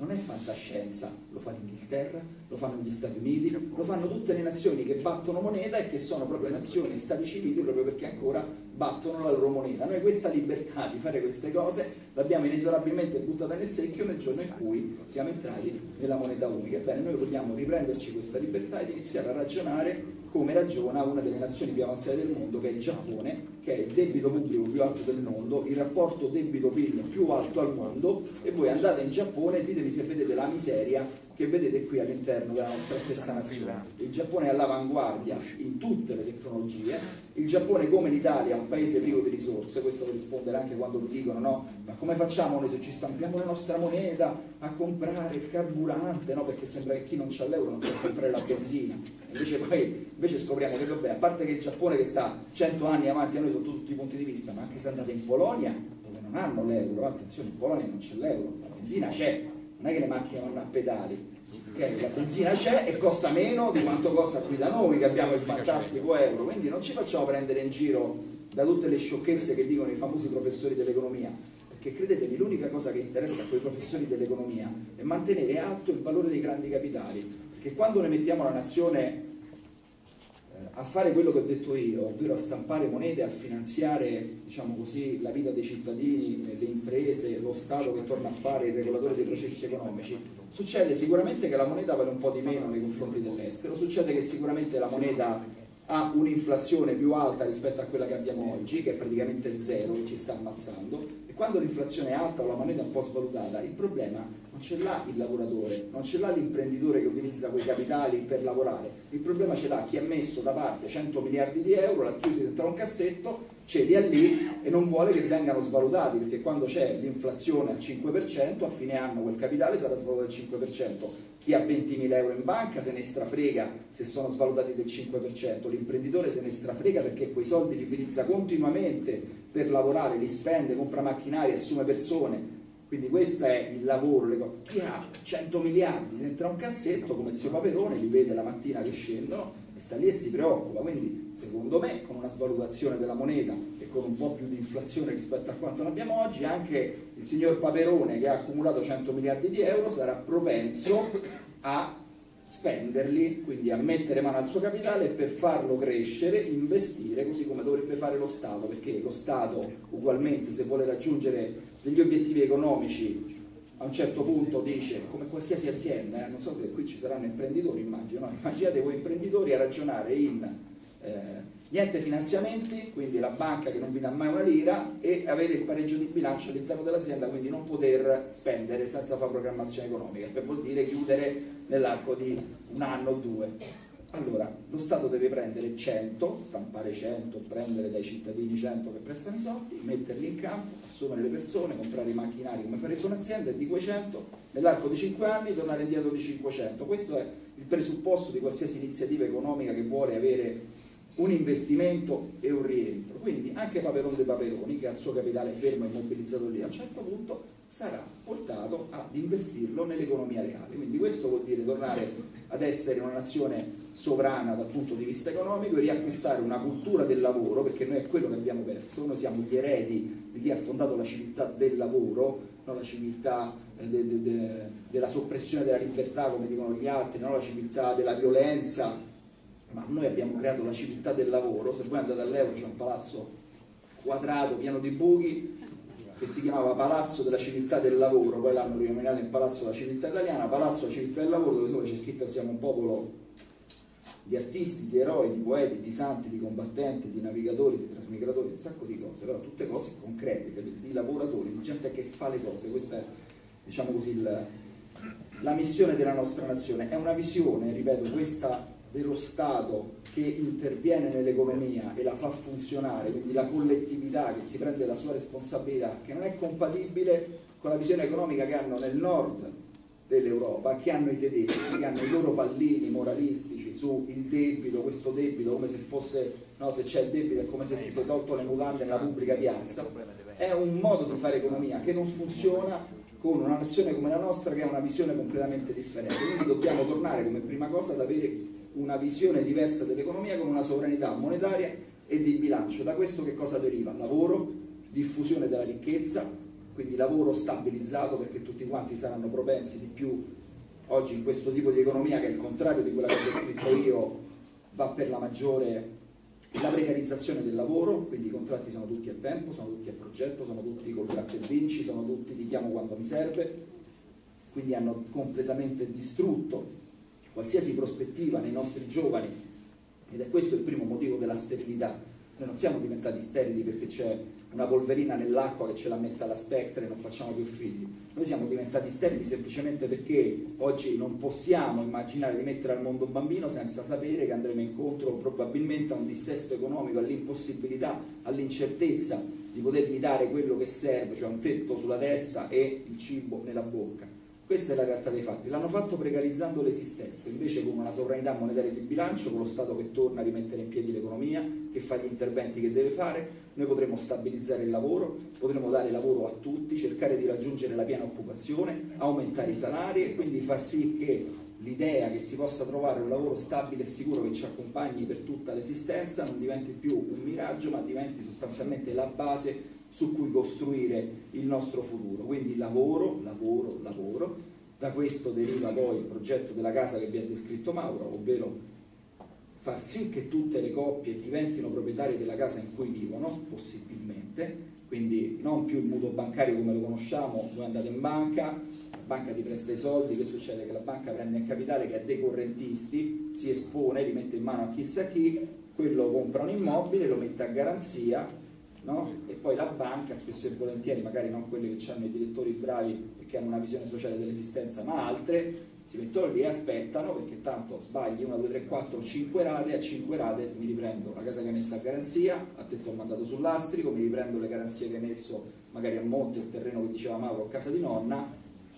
Speaker 2: non è fantascienza, lo fa l'Inghilterra, lo fanno gli Stati Uniti, lo fanno tutte le nazioni che battono moneta e che sono proprio nazioni e stati civili proprio perché ancora battono la loro moneta. Noi questa libertà di fare queste cose l'abbiamo inesorabilmente buttata nel secchio nel giorno in cui siamo entrati nella moneta unica. Ebbene, noi vogliamo riprenderci questa libertà ed iniziare a ragionare come ragiona una delle nazioni più avanzate del mondo, che è il Giappone, che è il debito pubblico più alto del mondo, il rapporto debito-PIL più alto al mondo, e voi andate in Giappone e ditemi se vedete la miseria che vedete qui all'interno della nostra stessa nazione. Il Giappone è all'avanguardia in tutte le tecnologie, il Giappone come l'Italia è un paese privo di risorse, questo per rispondere anche quando vi dicono no, ma come facciamo noi se ci stampiamo la nostra moneta a comprare il carburante, no? Perché sembra che chi non c'ha l'euro non può comprare la benzina, invece scopriamo che vabbè, a parte che il Giappone che sta 100 anni avanti a noi sotto tutti i punti di vista, ma anche se andate in Polonia dove non hanno l'euro, attenzione, in Polonia non c'è l'euro, la benzina c'è, non è che le macchine vanno a pedali, okay? La benzina c'è e costa meno di quanto costa qui da noi che abbiamo il fantastico euro, quindi non ci facciamo prendere in giro da tutte le sciocchezze che dicono i famosi professori dell'economia, perché credetemi, l'unica cosa che interessa a quei professori dell'economia è mantenere alto il valore dei grandi capitali, perché quando noi mettiamo la nazione a fare quello che ho detto io, ovvero a stampare monete, a finanziare, diciamo così, la vita dei cittadini, le imprese, lo Stato che torna a fare il regolatore dei processi economici, succede sicuramente che la moneta vale un po' di meno nei confronti dell'estero, succede che sicuramente la moneta ha un'inflazione più alta rispetto a quella che abbiamo oggi, che è praticamente il zero, che ci sta ammazzando, e quando l'inflazione è alta o la moneta è un po' svalutata, il problema non ce l'ha il lavoratore, non ce l'ha l'imprenditore che utilizza quei capitali per lavorare, il problema ce l'ha chi ha messo da parte 100 miliardi di euro, l'ha chiuso dentro un cassetto, ce li ha lì e non vuole che vengano svalutati, perché quando c'è l'inflazione al 5%, a fine anno quel capitale sarà svalutato al 5%. Chi ha 20.000 euro in banca se ne strafrega se sono svalutati del 5%, l'imprenditore se ne strafrega perché quei soldi li utilizza continuamente per lavorare, li spende, compra macchinari, assume persone. Quindi questo è il lavoro. Chi ha 100 miliardi dentro un cassetto come zio Paperone li vede la mattina che scendono e sta lì e si preoccupa. Quindi secondo me con una svalutazione della moneta e con un po' più di inflazione rispetto a quanto ne abbiamo oggi, anche il signor Paperone che ha accumulato 100 miliardi di euro sarà propenso a spenderli, quindi a mettere mano al suo capitale e per farlo crescere investire, così come dovrebbe fare lo Stato, perché lo Stato ugualmente se vuole raggiungere degli obiettivi economici a un certo punto dice, come qualsiasi azienda, non so se qui ci saranno imprenditori, immagino, no? Immaginate voi imprenditori a ragionare in niente finanziamenti, quindi la banca che non vi dà mai una lira, e avere il pareggio di bilancio all'interno dell'azienda, quindi non poter spendere senza fare programmazione economica, che vuol dire chiudere nell'arco di un anno o due. Allora, lo Stato deve prendere 100, stampare 100, prendere dai cittadini 100 che prestano i soldi, metterli in campo, assumere le persone, comprare i macchinari come farebbe un'azienda, e di quei 100 nell'arco di 5 anni tornare indietro di 500. Questo è il presupposto di qualsiasi iniziativa economica che vuole avere un investimento e un rientro. Quindi anche Paperon dei Paperoni, che ha il suo capitale fermo e immobilizzato lì, a un certo punto sarà portato ad investirlo nell'economia reale. Quindi questo vuol dire tornare ad essere una nazione sovrana dal punto di vista economico e riacquistare una cultura del lavoro, perché noi è quello che abbiamo perso, noi siamo gli eredi di chi ha fondato la civiltà del lavoro, non la civiltà della soppressione della libertà come dicono gli altri, non la civiltà della violenza, ma noi abbiamo creato la civiltà del lavoro. Se voi andate all'Euro c'è un palazzo quadrato pieno di buchi che si chiamava Palazzo della Civiltà del Lavoro, poi l'hanno rinominato in Palazzo della Civiltà Italiana, Palazzo della Civiltà del Lavoro, dove sopra c'è scritto che siamo un popolo di artisti, di eroi, di poeti, di santi, di combattenti, di navigatori, di trasmigratori, un sacco di cose, però tutte cose concrete, di lavoratori, di gente che fa le cose. Questa è, diciamo così, la missione della nostra nazione. È una visione, ripeto, questa dello Stato che interviene nell'economia e la fa funzionare, quindi la collettività che si prende la sua responsabilità, che non è compatibile con la visione economica che hanno nel nord dell'Europa, che hanno i tedeschi, che hanno i loro pallini moralistici sul debito, questo debito come se fosse, no, se c'è il debito è come se ti sei tolto le mutande nella pubblica piazza. È un modo di fare economia che non funziona con una nazione come la nostra che ha una visione completamente differente. Quindi dobbiamo tornare come prima cosa ad avere una visione diversa dell'economia con una sovranità monetaria e di bilancio. Da questo che cosa deriva? Lavoro, diffusione della ricchezza, quindi lavoro stabilizzato, perché tutti quanti saranno propensi di più oggi in questo tipo di economia, che è il contrario di quella che ho descritto io, va per la maggiore la precarizzazione del lavoro, quindi i contratti sono tutti a tempo, sono tutti a progetto, sono tutti col gratta e vinci, sono tutti ti chiamo quando mi serve, quindi hanno completamente distrutto qualsiasi prospettiva nei nostri giovani, ed è questo il primo motivo della sterilità. Noi non siamo diventati sterili perché c'è una polverina nell'acqua che ce l'ha messa la Spectre e non facciamo più figli. Noi siamo diventati sterili semplicemente perché oggi non possiamo immaginare di mettere al mondo un bambino senza sapere che andremo incontro probabilmente a un dissesto economico, all'impossibilità, all'incertezza di potergli dare quello che serve, cioè un tetto sulla testa e il cibo nella bocca. Questa è la realtà dei fatti. L'hanno fatto precarizzando l'esistenza, invece con una sovranità monetaria di bilancio, con lo Stato che torna a rimettere in piedi l'economia, che fa gli interventi che deve fare, noi potremo stabilizzare il lavoro, potremo dare lavoro a tutti, cercare di raggiungere la piena occupazione, aumentare i salari e quindi far sì che l'idea che si possa trovare un lavoro stabile e sicuro che ci accompagni per tutta l'esistenza non diventi più un miraggio, ma diventi sostanzialmente la base su cui costruire il nostro futuro. Quindi lavoro, lavoro, lavoro. Da questo deriva poi il progetto della casa che vi ha descritto Mauro, ovvero far sì che tutte le coppie diventino proprietarie della casa in cui vivono, possibilmente, quindi non più il mutuo bancario come lo conosciamo, voi andate in banca, la banca ti presta i soldi, che succede? Che la banca prende in capitale che ha dei correntisti, si espone, li mette in mano a chissà chi, quello compra un immobile, lo mette a garanzia, no? E poi la banca, spesso e volentieri, magari non quelle che hanno i direttori bravi e che hanno una visione sociale dell'esistenza, ma altre, si mettono lì e aspettano, perché tanto sbagli 1, 2, 3, 4, 5 rate, a 5 rate mi riprendo la casa che hai messo a garanzia, a te ti ho mandato sull'astrico, mi riprendo le garanzie che hai messo magari a monte, il terreno che diceva Mauro, a casa di nonna,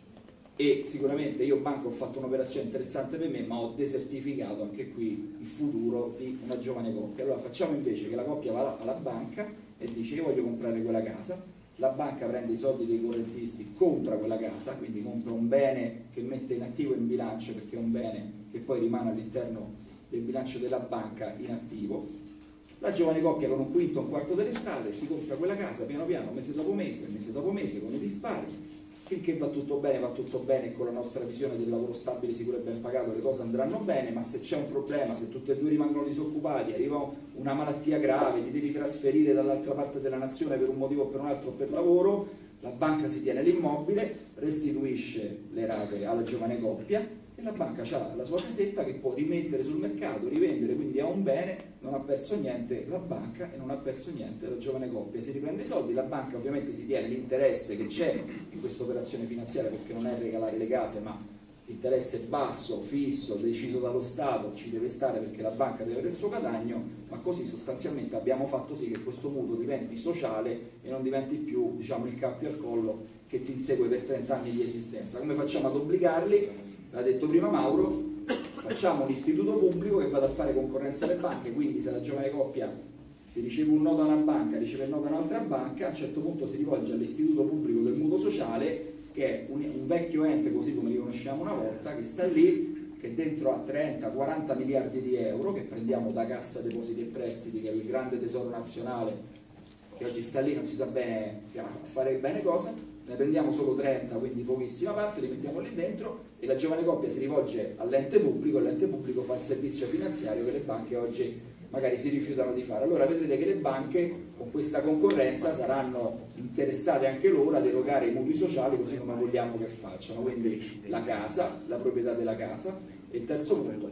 Speaker 2: e sicuramente io banca ho fatto un'operazione interessante per me, ma ho desertificato anche qui il futuro di una giovane coppia. Allora facciamo invece che la coppia va alla banca e dice io voglio comprare quella casa, la banca prende i soldi dei correntisti, compra quella casa, quindi compra un bene che mette in attivo in bilancio, perché è un bene che poi rimane all'interno del bilancio della banca in attivo. La giovane coppia con un quinto o un quarto delle entrate si compra quella casa piano piano, mese dopo mese con i risparmi. Finché va tutto bene, e con la nostra visione del lavoro stabile, sicuro e ben pagato le cose andranno bene, ma se c'è un problema, se tutti e due rimangono disoccupati, arriva una malattia grave, ti devi trasferire dall'altra parte della nazione per un motivo o per un altro per lavoro, la banca si tiene l'immobile, restituisce le rate alla giovane coppia e la banca ha la sua casetta che può rimettere sul mercato, rivendere, quindi ha un bene, non ha perso niente la banca e non ha perso niente la giovane coppia. Si riprende i soldi, la banca ovviamente si tiene l'interesse che c'è in questa operazione finanziaria, perché non è regalare le case, ma l'interesse basso, fisso, deciso dallo Stato, ci deve stare perché la banca deve avere il suo guadagno, ma così sostanzialmente abbiamo fatto sì che questo mutuo diventi sociale e non diventi più, diciamo, il cappio al collo che ti insegue per 30 anni di esistenza. Come facciamo ad obbligarli? L'ha detto prima Mauro, facciamo un istituto pubblico che vada a fare concorrenza alle banche, quindi se la giovane coppia si riceve un no da una banca, riceve il no da un'altra banca, a un certo punto si rivolge all'istituto pubblico del mutuo sociale, che è un vecchio ente, così come li conosciamo una volta, che sta lì, che dentro ha 30-40 miliardi di euro, che prendiamo da Cassa Depositi e Prestiti, che è il grande tesoro nazionale, che oggi sta lì, non si sa bene a fare bene cosa, ne prendiamo solo 30, quindi pochissima parte, li mettiamo lì dentro e la giovane coppia si rivolge all'ente pubblico e l'ente pubblico fa il servizio finanziario che le banche oggi magari si rifiutano di fare. Allora vedrete che le banche con questa concorrenza saranno interessate anche loro ad erogare i mutui sociali così come vogliamo che facciano, quindi la casa, la proprietà della casa, e il terzo punto,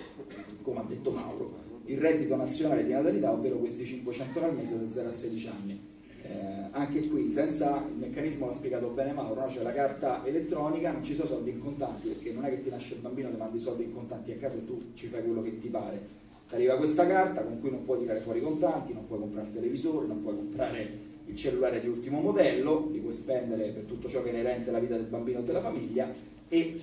Speaker 2: come ha detto Mauro, il reddito nazionale di natalità, ovvero questi 500 euro al mese da 0 a 16 anni. Anche qui senza il meccanismo, l'ha spiegato bene Mauro, no? Cioè la carta elettronica, non ci sono soldi in contanti, perché non è che ti nasce il bambino, ti mandi i soldi in contanti a casa e tu ci fai quello che ti pare. Ti arriva questa carta con cui non puoi tirare fuori i contanti, non puoi comprare il televisore, non puoi comprare il cellulare di ultimo modello, li puoi spendere per tutto ciò che è inerente alla vita del bambino o della famiglia e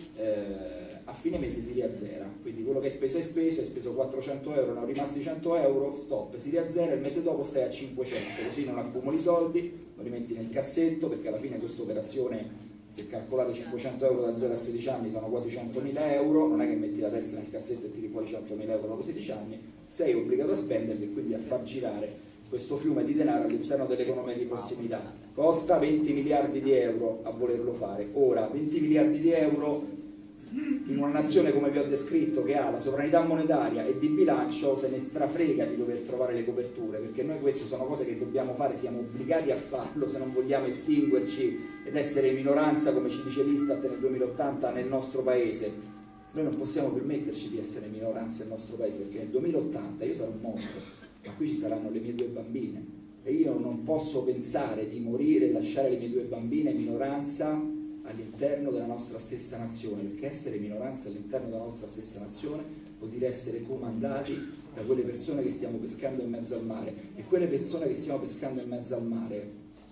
Speaker 2: a fine mese si riazzera, quindi quello che hai speso 400 euro, ne ho rimasti 100 euro, stop, si riazzera, il mese dopo stai a 500, così non accumuli soldi, lo rimetti nel cassetto, perché alla fine questa operazione, se calcolate 500 euro da 0 a 16 anni sono quasi 100.000 euro, non è che metti la testa nel cassetto e tiri fuori 100.000 euro dopo 16 anni, sei obbligato a spenderli e quindi a far girare questo fiume di denaro all'interno dell'economia di prossimità. Costa 20 miliardi di euro a volerlo fare. Ora, 20 miliardi di euro in una nazione come vi ho descritto, che ha la sovranità monetaria e di bilancio, se ne strafrega di dover trovare le coperture, perché noi queste sono cose che dobbiamo fare, siamo obbligati a farlo se non vogliamo estinguerci ed essere minoranza, come ci dice l'Istat nel 2080 nel nostro paese. Noi non possiamo permetterci di essere minoranza nel nostro paese, perché nel 2080 io sarò morto, ma qui ci saranno le mie 2 bambine e io non posso pensare di morire e lasciare le mie 2 bambine minoranza all'interno della nostra stessa nazione, perché essere minoranza all'interno della nostra stessa nazione vuol dire essere comandati da quelle persone che stiamo pescando in mezzo al mare, e quelle persone che stiamo pescando in mezzo al mare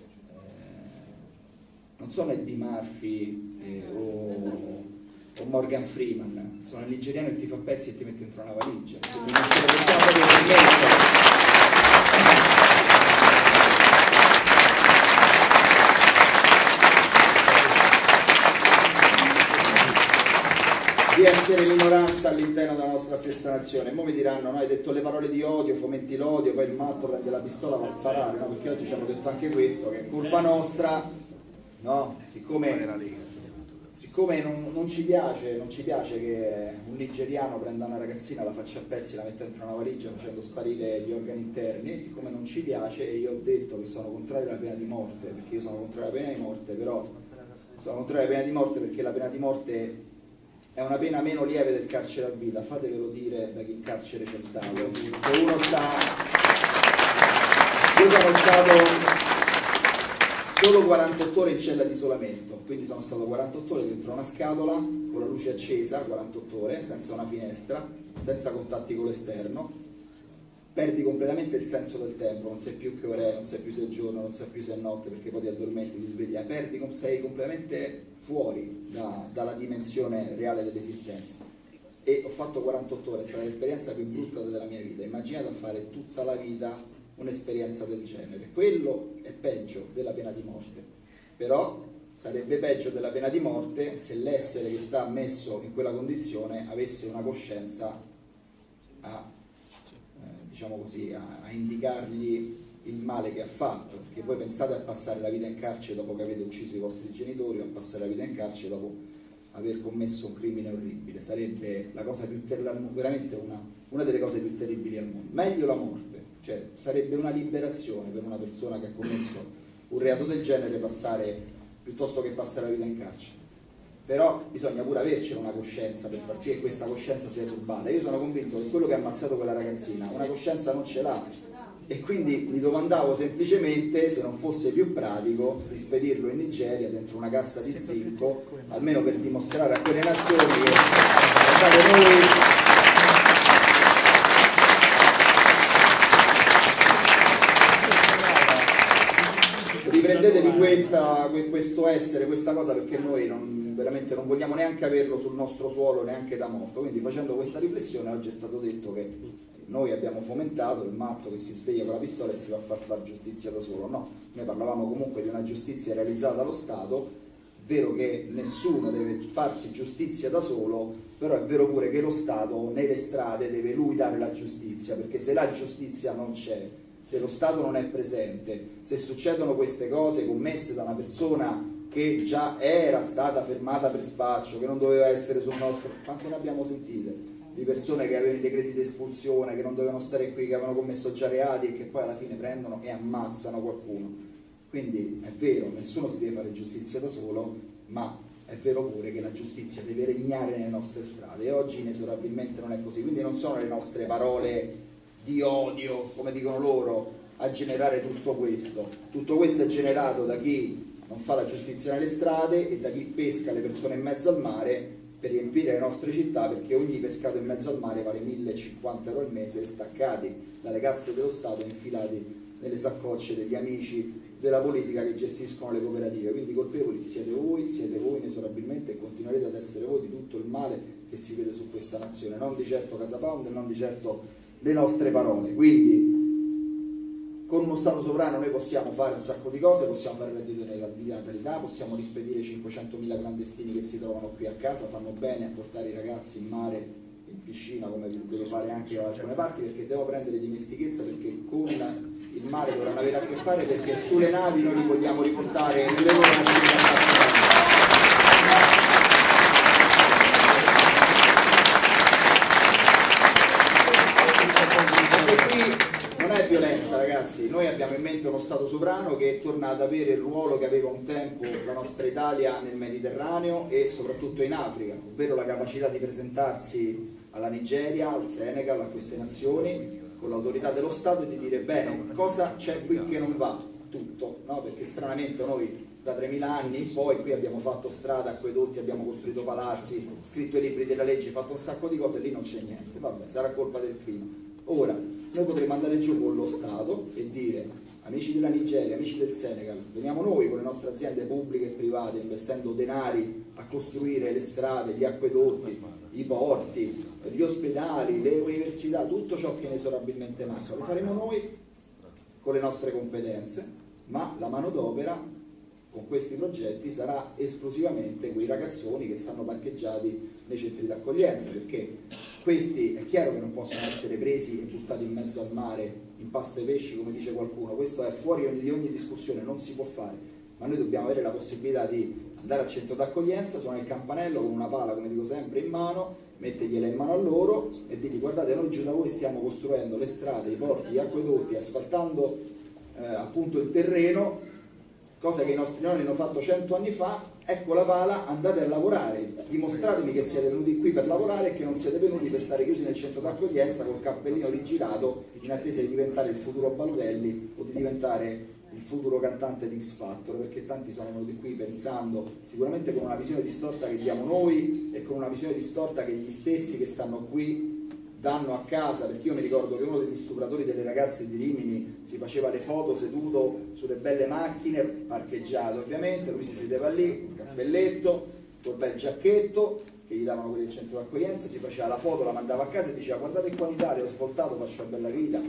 Speaker 2: non sono Eddie Murphy o Morgan Freeman, sono il nigeriano che ti fa pezzi e ti mette dentro una valigia, quindi non ce lo possiamo proprio permettere. Di essere minoranza all'interno della nostra stessa nazione. Mo mi diranno, no, hai detto le parole di odio, fomenti l'odio, poi il matto prende la pistola e va a sparare, no? Perché oggi ci hanno detto anche questo, che è colpa nostra, no? Siccome non ci piace che un nigeriano prenda una ragazzina, la faccia a pezzi, la metta dentro una valigia facendo sparire gli organi interni, siccome non ci piace, e io ho detto che sono contrario alla pena di morte, perché io sono contrario alla pena di morte, però sono contrario alla pena di morte perché la pena di morte è una pena meno lieve del carcere a vita, fatevelo dire da chi in carcere c'è stato. Se uno sta... Io sono stato solo 48 ore in cella di isolamento, quindi sono stato 48 ore dentro una scatola con la luce accesa, 48 ore, senza una finestra, senza contatti con l'esterno. Perdi completamente il senso del tempo, non sai più che ore è, non sai più se è giorno, non sai più se è notte, perché poi ti addormenti, ti svegli, sei completamente fuori dalla dimensione reale dell'esistenza. E ho fatto 48 ore, è stata l'esperienza più brutta della mia vita. Immaginate a fare tutta la vita un'esperienza del genere. Quello è peggio della pena di morte, però sarebbe peggio della pena di morte se l'essere che sta messo in quella condizione avesse una coscienza diciamo così, a indicargli il male che ha fatto, perché voi pensate a passare la vita in carcere dopo che avete ucciso i vostri genitori o a passare la vita in carcere dopo aver commesso un crimine orribile. Sarebbe la cosa più veramente una delle cose più terribili al mondo. Meglio la morte, cioè sarebbe una liberazione per una persona che ha commesso un reato del genere piuttosto che passare la vita in carcere. Però bisogna pure avercela una coscienza per far sì che questa coscienza sia turbata. Io sono convinto che quello che ha ammazzato quella ragazzina una coscienza non ce l'ha, e quindi mi domandavo semplicemente se non fosse più pratico rispedirlo in Nigeria dentro una cassa di zinco, almeno per dimostrare a quelle nazioni che noi riprendetevi questo essere, questa cosa, perché noi veramente non vogliamo neanche averlo sul nostro suolo, neanche da morto. Quindi facendo questa riflessione oggi è stato detto che noi abbiamo fomentato il matto che si sveglia con la pistola e si va a far giustizia da solo. No, noi parlavamo comunque di una giustizia realizzata dallo Stato. Vero che nessuno deve farsi giustizia da solo, però è vero pure che lo Stato nelle strade deve lui dare la giustizia, perché se la giustizia non c'è, se lo Stato non è presente, se succedono queste cose commesse da una persona che già era stata fermata per spaccio, che non doveva essere sul nostro... Quante ne abbiamo sentite? Di persone che avevano i decreti di espulsione, che non dovevano stare qui, che avevano commesso già reati e che poi alla fine prendono e ammazzano qualcuno. Quindi è vero, nessuno si deve fare giustizia da solo, ma è vero pure che la giustizia deve regnare nelle nostre strade, e oggi inesorabilmente non è così. Quindi non sono le nostre parole di odio, come dicono loro, a generare tutto questo. Tutto questo è generato da chi non fa la giustizia nelle strade e da chi pesca le persone in mezzo al mare per riempire le nostre città, perché ogni pescato in mezzo al mare vale 1.050 euro al mese, staccati dalle casse dello Stato, infilati nelle saccocce degli amici della politica che gestiscono le cooperative. Quindi colpevoli siete voi inesorabilmente, e continuerete ad essere voi di tutto il male che si vede su questa nazione, non di certo Casa Pound e non di certo le nostre parole. Quindi con uno Stato sovrano noi possiamo fare un sacco di cose, possiamo fare il reddito di natalità, possiamo rispedire 500.000 clandestini che si trovano qui a casa, fanno bene a portare i ragazzi in mare, in piscina, come devo fare anche da alcune parti, perché devo prendere dimestichezza, perché con il mare dovranno avere a che fare, perché sulle navi noi li vogliamo riportare nelle loro nazionalità. Non è violenza, ragazzi, noi abbiamo in mente uno Stato sovrano che torna ad avere il ruolo che aveva un tempo la nostra Italia nel Mediterraneo e soprattutto in Africa, ovvero la capacità di presentarsi alla Nigeria, al Senegal, a queste nazioni con l'autorità dello Stato e di dire bene, cosa c'è qui che non va? Tutto, no? Perché stranamente noi da 3000 anni in poi qui abbiamo fatto strade, acquedotti, abbiamo costruito palazzi, scritto i libri della legge, fatto un sacco di cose e lì non c'è niente, vabbè, sarà colpa del clima. Ora, noi potremmo andare giù con lo Stato e dire amici della Nigeria, amici del Senegal, veniamo noi con le nostre aziende pubbliche e private investendo denari a costruire le strade, gli acquedotti, i porti, gli ospedali, le università, tutto ciò che inesorabilmente manca, lo faremo noi con le nostre competenze, ma la manodopera con questi progetti sarà esclusivamente quei ragazzoni che stanno parcheggiati nei centri d'accoglienza, perché questi è chiaro che non possono essere presi e buttati in mezzo al mare in pasta e pesci come dice qualcuno, questo è fuori di ogni discussione, non si può fare, ma noi dobbiamo avere la possibilità di andare al centro d'accoglienza, suonare il campanello con una pala, come dico sempre, in mano, mettergliela in mano a loro e dirgli guardate, noi giù da voi stiamo costruendo le strade, i porti, gli acquedotti, asfaltando appunto il terreno, cosa che i nostri nonni hanno fatto 100 anni fa, ecco la pala, andate a lavorare, dimostratemi che siete venuti qui per lavorare e che non siete venuti per stare chiusi nel centro d'accoglienza col cappellino rigirato in attesa di diventare il futuro Baldelli o di diventare il futuro cantante di X Factor, perché tanti sono venuti qui pensando sicuramente con una visione distorta che diamo noi e con una visione distorta che gli stessi che stanno qui danno a casa, perché io mi ricordo che uno degli stupratori delle ragazze di Rimini si faceva le foto seduto sulle belle macchine, parcheggiate ovviamente, lui si sedeva lì, un cappelletto, col bel giacchetto che gli davano quelli del centro d'accoglienza, si faceva la foto, la mandava a casa e diceva guardate qua in Italia, ho svoltato, faccio la bella vita,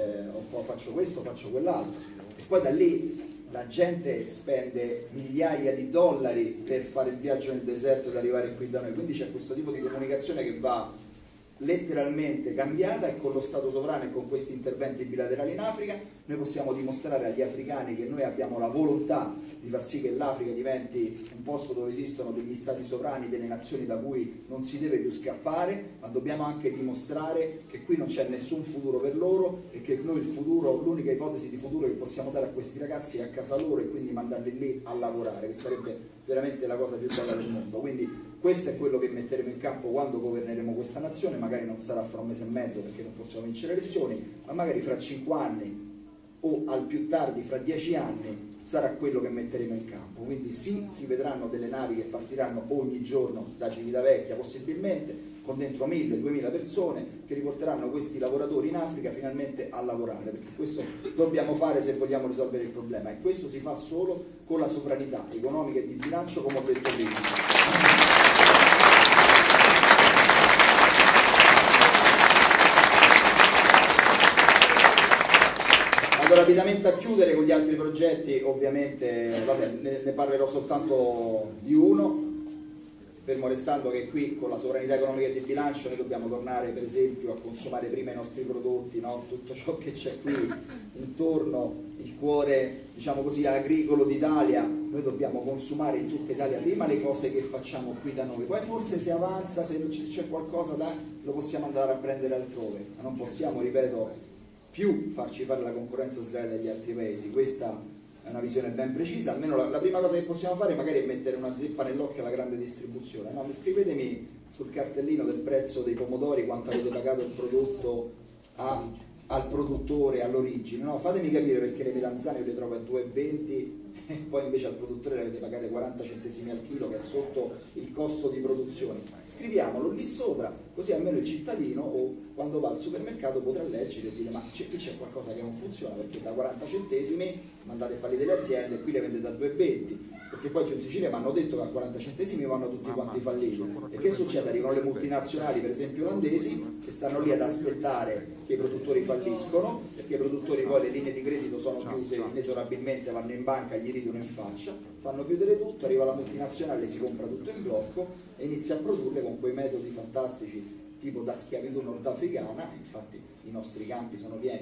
Speaker 2: faccio questo, faccio quell'altro, e poi da lì la gente spende migliaia di dollari per fare il viaggio nel deserto ed arrivare qui da noi, quindi c'è questo tipo di comunicazione che va letteralmente cambiata, e con lo Stato sovrano e con questi interventi bilaterali in Africa noi possiamo dimostrare agli africani che noi abbiamo la volontà di far sì che l'Africa diventi un posto dove esistono degli stati sovrani, delle nazioni da cui non si deve più scappare, ma dobbiamo anche dimostrare che qui non c'è nessun futuro per loro e che noi il futuro, l'unica ipotesi di futuro che possiamo dare a questi ragazzi è a casa loro e quindi mandarli lì a lavorare, che sarebbe veramente la cosa più bella del mondo. Quindi questo è quello che metteremo in campo quando governeremo questa nazione, magari non sarà fra un mese e mezzo perché non possiamo vincere le elezioni, ma magari fra 5 anni o al più tardi fra 10 anni sarà quello che metteremo in campo. Quindi sì, si vedranno delle navi che partiranno ogni giorno da Civitavecchia possibilmente, con dentro 1000-2000 persone che riporteranno questi lavoratori in Africa finalmente a lavorare, perché questo dobbiamo fare se vogliamo risolvere il problema, e questo si fa solo con la sovranità economica e di bilancio, come ho detto prima. Vado rapidamente a chiudere con gli altri progetti, ovviamente vabbè, ne parlerò soltanto di uno, fermo restando che qui con la sovranità economica e di bilancio noi dobbiamo tornare per esempio a consumare prima i nostri prodotti, no? Tutto ciò che c'è qui intorno, il cuore diciamo così agricolo d'Italia, noi dobbiamo consumare in tutta Italia prima le cose che facciamo qui da noi, poi forse se avanza, se c'è qualcosa lo possiamo andare a prendere altrove, ma non possiamo, ripeto, più farci fare la concorrenza sleale dagli altri paesi. Questa è una visione ben precisa, almeno la prima cosa che possiamo fare magari è mettere una zeppa nell'occhio alla grande distribuzione, no? Scrivetemi sul cartellino del prezzo dei pomodori quanto avete pagato il prodotto al produttore, all'origine, no? Fatemi capire perché le melanzane le trovo a 2,20 e poi invece al produttore le avete pagate 40 centesimi al chilo, che è sotto il costo di produzione. Scriviamolo lì sopra, così almeno il cittadino o quando va al supermercato potrà leggere e dire ma qui c'è qualcosa che non funziona, perché da 40 centesimi mandate fallite le aziende e qui le vendete a 2,20, perché poi giù in Sicilia mi hanno detto che a 40 centesimi vanno tutti quanti falliti. E che succede? Arrivano le multinazionali, per esempio olandesi, che stanno lì ad aspettare che i produttori falliscono, perché i produttori poi le linee di credito sono chiuse inesorabilmente, vanno in banca, gli ridono in faccia, fanno chiudere tutto, arriva la multinazionale, si compra tutto in blocco e inizia a produrre con quei metodi fantastici tipo da schiavitù nordafricana. Infatti i nostri campi sono pieni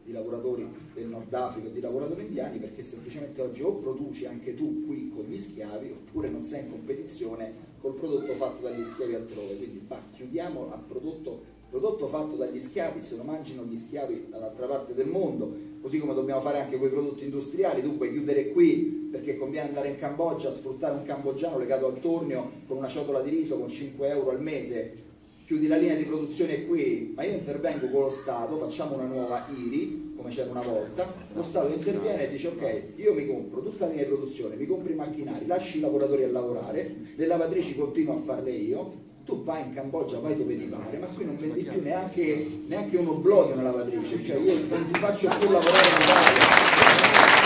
Speaker 2: di lavoratori del Nord Africa o di lavoratori indiani, perché semplicemente oggi o produci anche tu qui con gli schiavi oppure non sei in competizione col prodotto fatto dagli schiavi altrove. Quindi chiudiamo al prodotto fatto dagli schiavi, se lo mangino gli schiavi dall'altra parte del mondo, così come dobbiamo fare anche con i prodotti industriali. Tu puoi chiudere qui perché conviene andare in Cambogia a sfruttare un cambogiano legato al tornio con una ciotola di riso con 5 euro al mese, chiudi la linea di produzione qui, ma io intervengo con lo Stato, facciamo una nuova IRI, come c'era una volta, lo Stato interviene e dice ok, io mi compro tutta la linea di produzione, mi compro i macchinari, lasci i lavoratori a lavorare, le lavatrici continuo a farle io, tu vai in Cambogia, vai dove ti pare, ma qui non vendi più neanche un oblò di una lavatrice, cioè io non ti faccio più lavorare in Italia.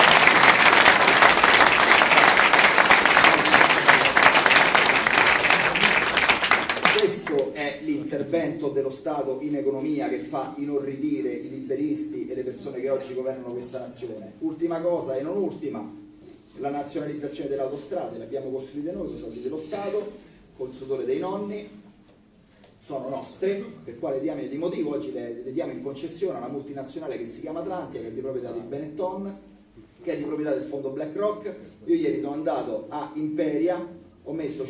Speaker 2: Questo è l'intervento dello Stato in economia che fa inorridire i liberisti e le persone che oggi governano questa nazione. Ultima cosa e non ultima, la nazionalizzazione delle autostrade, le abbiamo costruite noi con i soldi dello Stato, col sudore dei nonni, sono nostre, per quale diamine di motivo oggi le diamo in concessione a una multinazionale che si chiama Atlantia, che è di proprietà di Benetton, che è di proprietà del fondo BlackRock. Io ieri sono andato a Imperia, ho messo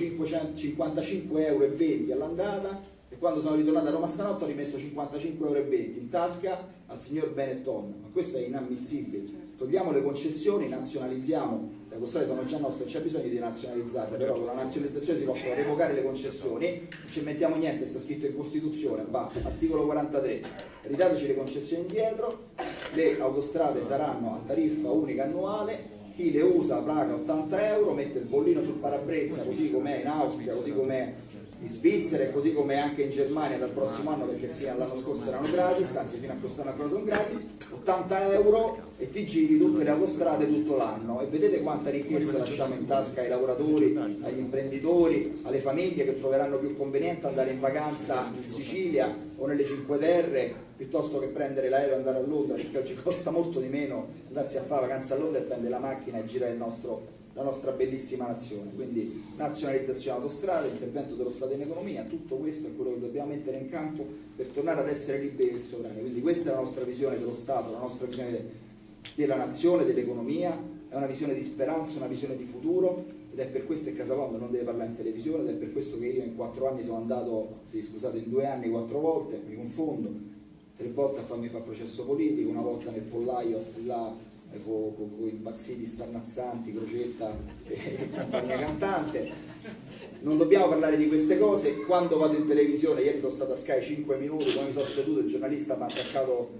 Speaker 2: 55,20 euro all'andata e quando sono ritornato a Roma stanotte ho rimesso 55,20 euro in tasca al signor Benetton. Ma questo è inammissibile. Togliamo le concessioni, nazionalizziamo, le autostrade sono già nostre, non c'è bisogno di nazionalizzarle, però con la nazionalizzazione si possono revocare le concessioni, non ci mettiamo niente, sta scritto in Costituzione, va, articolo 43, ridateci le concessioni indietro, le autostrade saranno a tariffa unica annuale, chi le usa paga 80 euro, mette il bollino sul parabrezza, così com'è in Austria, così com'è in Svizzera e così come anche in Germania dal prossimo anno, perché fino all'anno scorso erano gratis, anzi fino a quest'anno ancora sono gratis, 80 euro e ti giri tutte le autostrade tutto l'anno e vedete quanta ricchezza lasciamo in tasca ai lavoratori, agli imprenditori, alle famiglie che troveranno più conveniente andare in vacanza in Sicilia o nelle Cinque Terre piuttosto che prendere l'aereo e andare a Londra, perché oggi costa molto di meno andarsi a fare vacanza a Londra e prendere la macchina e girare la nostra bellissima nazione. Quindi nazionalizzazione autostrade, intervento dello Stato in economia, tutto questo è quello che dobbiamo mettere in campo per tornare ad essere liberi e sovrani. Quindi questa è la nostra visione dello Stato, la nostra visione della nazione, dell'economia, è una visione di speranza, una visione di futuro, ed è per questo che Casapondo non deve parlare in televisione, ed è per questo che io in 4 anni sono andato, sì scusate, in 2 anni 4 volte, mi confondo, 3 volte a farmi fare processo politico, una volta nel pollaio a strillare con i bazzini starnazzanti, Crocetta e compagnia cantante. Non dobbiamo parlare di queste cose. Quando vado in televisione, ieri sono stato a Sky 5 minuti, quando mi sono seduto il giornalista mi ha attaccato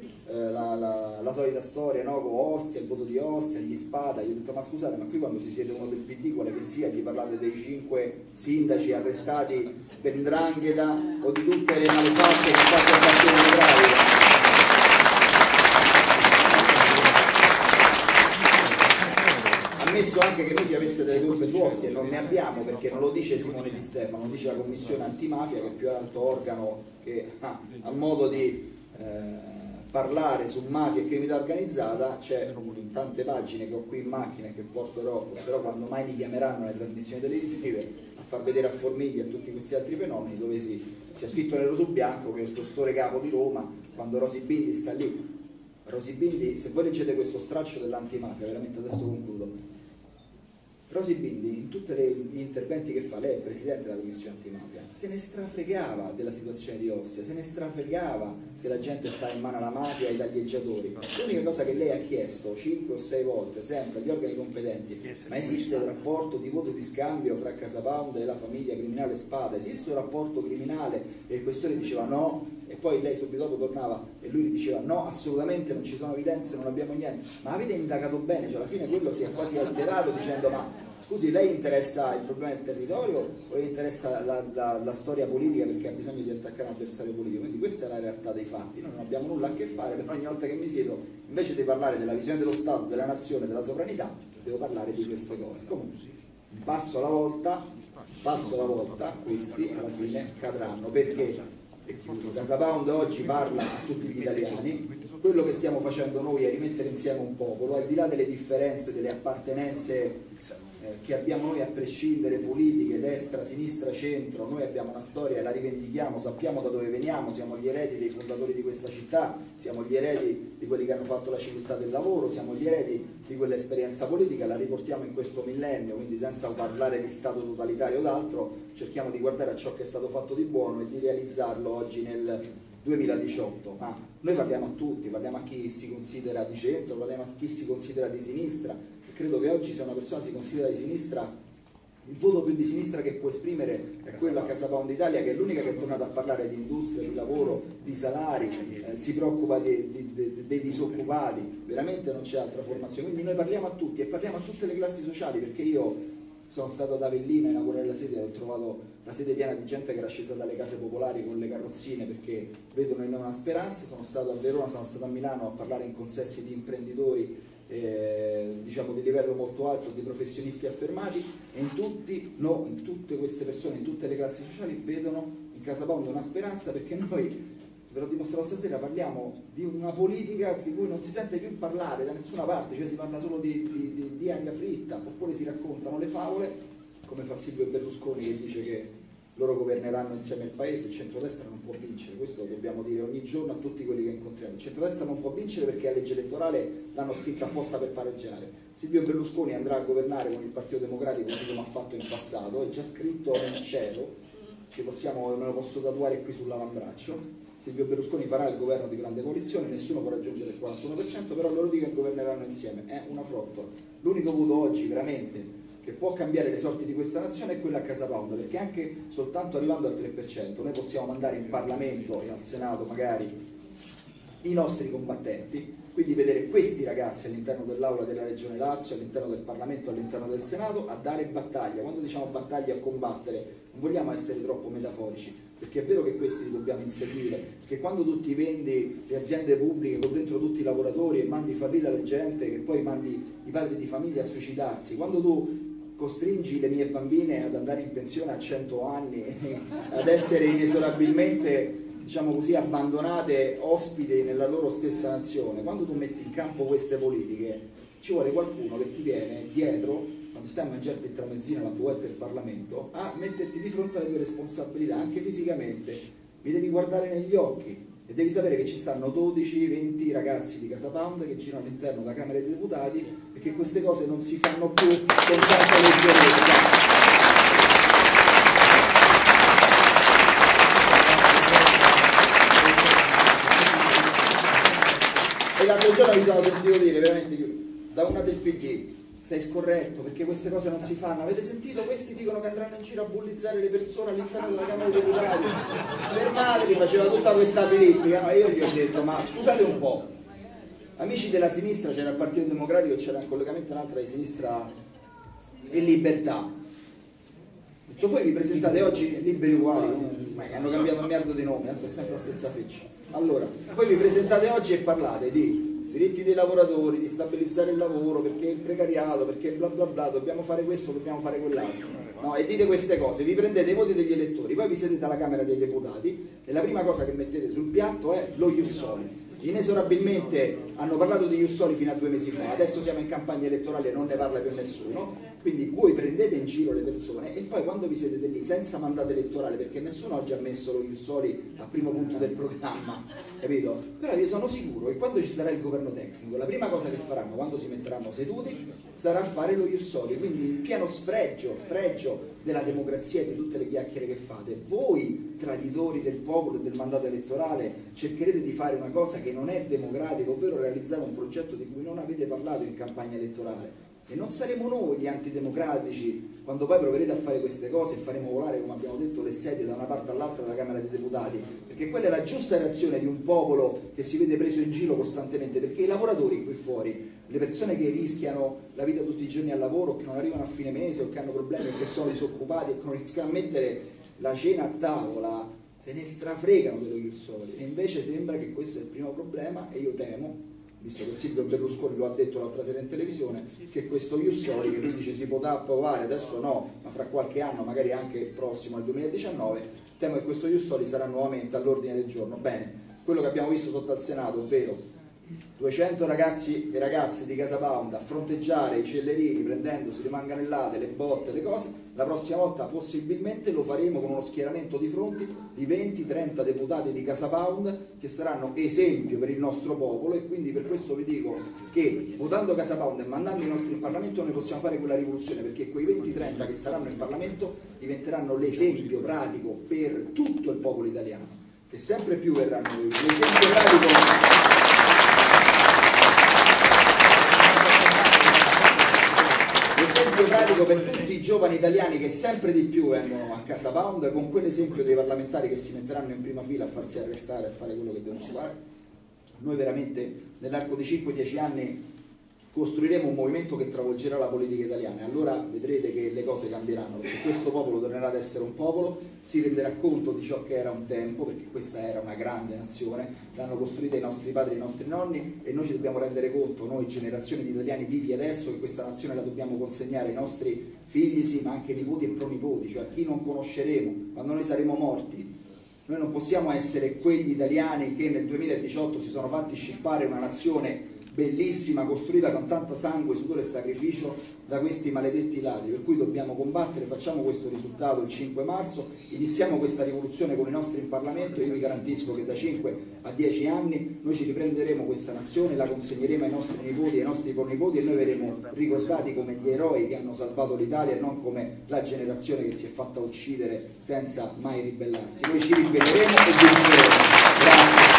Speaker 2: la solita storia, no? Con Ostia, il voto di Ostia, gli Spada. Io ho detto ma scusate, ma qui quando si siede uno del PD, quale che sia, gli parlate dei 5 sindaci arrestati per 'ndrangheta o di tutte le malefatte che ha fatto il Partito Democratico? Ammesso anche che noi si avesse delle colpe su Ostia, e non ne abbiamo, perché non lo dice Simone Di Stefano, lo dice la Commissione Antimafia, che è il più alto organo che ha modo di parlare su mafia e criminalità organizzata. C'è tante pagine che ho qui in macchina e che porterò, però quando mai mi chiameranno alle trasmissioni televisive a far vedere a Formiglia e tutti questi altri fenomeni, dove c'è scritto nero su bianco che il questore capo di Roma, quando Rosy Bindi sta lì, Rosy Bindi, se voi leggete questo straccio dell'antimafia, veramente adesso concludo, Rosy Bindi in tutti gli interventi che fa, lei è il presidente della commissione antimafia, se ne strafregava della situazione di Ostia, se ne strafregava se la gente sta in mano alla mafia e ai taglieggiatori. L'unica cosa che lei ha chiesto 5 o 6 volte sempre agli organi competenti: ma esiste un rapporto di voto di scambio fra Casapound e la famiglia criminale Spada? Esiste un rapporto criminale? E il questore diceva no, e poi lei subito dopo tornava e lui gli diceva no, assolutamente non ci sono evidenze, non abbiamo niente. Ma avete indagato bene? Cioè alla fine quello si è quasi alterato dicendo ma scusi, lei interessa il problema del territorio o le interessa la storia politica perché ha bisogno di attaccare un avversario politico? Quindi questa è la realtà dei fatti. Noi non abbiamo nulla a che fare, però ogni volta che mi siedo, invece di parlare della visione dello Stato, della nazione, della sovranità, devo parlare di queste cose. Comunque, passo alla volta, questi alla fine cadranno, perché Casapound oggi parla a tutti gli italiani. Quello che stiamo facendo noi è rimettere insieme un popolo, al di là delle differenze, delle appartenenze che abbiamo noi a prescindere, politiche, destra, sinistra, centro. Noi abbiamo una storia e la rivendichiamo, sappiamo da dove veniamo, siamo gli eredi dei fondatori di questa città, siamo gli eredi di quelli che hanno fatto la civiltà del lavoro, siamo gli eredi di quell'esperienza politica, la riportiamo in questo millennio, quindi senza parlare di Stato totalitario o d'altro, cerchiamo di guardare a ciò che è stato fatto di buono e di realizzarlo oggi nel 2018. Noi parliamo a tutti, parliamo a chi si considera di centro, parliamo a chi si considera di sinistra, e credo che oggi se una persona si considera di sinistra, il voto più di sinistra che può esprimere è quello a CasaPound Italia, che è l'unica che è tornata a parlare di industria, di lavoro, di salari, si preoccupa dei disoccupati, veramente non c'è altra formazione. Quindi noi parliamo a tutti e parliamo a tutte le classi sociali, perché io sono stato ad Avellino a inaugurare la sede e ho trovato la sede piena di gente che era scesa dalle case popolari con le carrozzine perché vedono in noi una speranza. Sono stato a Verona, sono stato a Milano a parlare in consessi di imprenditori diciamo di livello molto alto, di professionisti affermati, e in tutte queste persone, in tutte le classi sociali vedono in CasaPound una speranza, perché noi, ve l'ho dimostrato stasera, parliamo di una politica di cui non si sente più parlare da nessuna parte, cioè si parla solo di aria fritta, oppure si raccontano le favole, come fa Silvio Berlusconi che dice che loro governeranno insieme il paese. Il centrodestra non può vincere, questo lo dobbiamo dire ogni giorno a tutti quelli che incontriamo. Il centrodestra non può vincere perché la legge elettorale l'hanno scritta apposta per pareggiare. Silvio Berlusconi andrà a governare con il Partito Democratico così come ha fatto in passato, è già scritto nel cielo, me lo posso tatuare qui sull'avambraccio. Silvio Berlusconi farà il governo di grande coalizione, nessuno può raggiungere il 41%, però loro dicono che governeranno insieme, è una frottola. L'unico voto oggi veramente che può cambiare le sorti di questa nazione è quella a CasaPound, perché anche soltanto arrivando al 3% noi possiamo mandare in Parlamento e al Senato magari i nostri combattenti, quindi vedere questi ragazzi all'interno dell'aula della Regione Lazio, all'interno del Parlamento, all'interno del Senato, a dare battaglia. Quando diciamo battaglia, a combattere, non vogliamo essere troppo metaforici, perché è vero che questi li dobbiamo inseguire, perché quando tu ti vendi le aziende pubbliche con dentro tutti i lavoratori e mandi fallita la gente, che poi mandi i padri di famiglia a suicidarsi, quando tu costringi le mie bambine ad andare in pensione a 100 anni, ad essere inesorabilmente, diciamo così, abbandonate ospiti nella loro stessa nazione, quando tu metti in campo queste politiche ci vuole qualcuno che ti viene dietro, quando stai a mangiarti il tramezzino alla tua del Parlamento, a metterti di fronte alle tue responsabilità, anche fisicamente. Mi devi guardare negli occhi e devi sapere che ci stanno 12-20 ragazzi di CasaPound che girano all'interno della Camera dei Deputati e che queste cose non si fanno più con tanta leggerezza. E l'altro giorno mi sono sentito dire veramente da una del PD: sei scorretto perché queste cose non si fanno. Avete sentito? Questi dicono che andranno in giro a bullizzare le persone all'interno della Camera dei Deputati. Fermatevi, faceva tutta questa filippica. E io gli ho detto: ma scusate un po', amici della sinistra, c'era il Partito Democratico e c'era in collegamento un'altra di Sinistra e Libertà. Ho detto: voi vi presentate oggi liberi uguali, hanno cambiato un miliardo di nome, tanto è sempre la stessa feccia. Allora, voi vi presentate oggi e parlate di diritti dei lavoratori, di stabilizzare il lavoro, perché il precariato, perché bla bla bla, dobbiamo fare questo, dobbiamo fare quell'altro, no? E dite queste cose, vi prendete i voti degli elettori, poi vi sedete alla Camera dei Deputati e la prima cosa che mettete sul piatto è lo Ius Soli. Inesorabilmente hanno parlato di Ius Soli fino a 2 mesi fa, adesso siamo in campagna elettorale e non ne parla più nessuno, quindi voi prendete in giro le persone e poi quando vi sedete lì senza mandato elettorale, perché nessuno oggi ha messo lo Ius Soli al primo punto del programma, capito? Però io sono sicuro che quando ci sarà il governo tecnico la prima cosa che faranno quando si metteranno seduti sarà fare lo Ius Soli, quindi in pieno spregio della democrazia e di tutte le chiacchiere che fate. Voi, traditori del popolo e del mandato elettorale, cercherete di fare una cosa che non è democratica, ovvero realizzare un progetto di cui non avete parlato in campagna elettorale. E non saremo noi gli antidemocratici quando poi proverete a fare queste cose e faremo volare, come abbiamo detto, le sedie da una parte all'altra della Camera dei Deputati, perché quella è la giusta reazione di un popolo che si vede preso in giro costantemente, perché i lavoratori qui fuori, le persone che rischiano la vita tutti i giorni al lavoro, che non arrivano a fine mese o che hanno problemi o che sono disoccupati e che non riescono a mettere la cena a tavola, se ne strafregano dello Ius Soli. E invece sembra che questo è il primo problema e io temo, visto che Silvio Berlusconi lo ha detto l'altra sera in televisione, che questo Ius Soli, che lui dice si potrà approvare, adesso no, ma fra qualche anno, magari anche il prossimo, al 2019, temo che questo Ius Soli sarà nuovamente all'ordine del giorno. Bene, quello che abbiamo visto sotto al Senato, ovvero 200 ragazzi e ragazze di Casapound a fronteggiare i cellerini prendendosi le manganellate, le botte, le cose, la prossima volta possibilmente lo faremo con uno schieramento di fronti di 20-30 deputati di Casapound che saranno esempio per il nostro popolo, e quindi per questo vi dico che votando Casapound e mandando i nostri in Parlamento noi possiamo fare quella rivoluzione, perché quei 20-30 che saranno in Parlamento diventeranno l'esempio pratico per tutto il popolo italiano, che sempre più verranno l'esempio pratico per tutti i giovani italiani che sempre di più vengono a Casapound, con quell'esempio dei parlamentari che si metteranno in prima fila a farsi arrestare, a fare quello che devono fare. Noi veramente nell'arco di 5-10 anni costruiremo un movimento che travolgerà la politica italiana, e allora vedrete che le cose cambieranno, perché questo popolo tornerà ad essere un popolo, si renderà conto di ciò che era un tempo, perché questa era una grande nazione, l'hanno costruita i nostri padri e i nostri nonni, e noi ci dobbiamo rendere conto, noi generazioni di italiani vivi adesso, che questa nazione la dobbiamo consegnare ai nostri figli, sì, ma anche nipoti e pronipoti, cioè a chi non conosceremo quando noi saremo morti. Noi non possiamo essere quegli italiani che nel 2018 si sono fatti scippare una nazione bellissima, costruita con tanto sangue, sudore e sacrificio da questi maledetti ladri, per cui dobbiamo combattere, facciamo questo risultato il 5 marzo, iniziamo questa rivoluzione con i nostri in Parlamento, e io vi garantisco che da 5 a 10 anni noi ci riprenderemo questa nazione, la consegneremo ai nostri nipoti e ai nostri pronipoti, e noi verremo ricordati come gli eroi che hanno salvato l'Italia e non come la generazione che si è fatta uccidere senza mai ribellarsi. Noi ci ribelleremo e vinceremo. Grazie.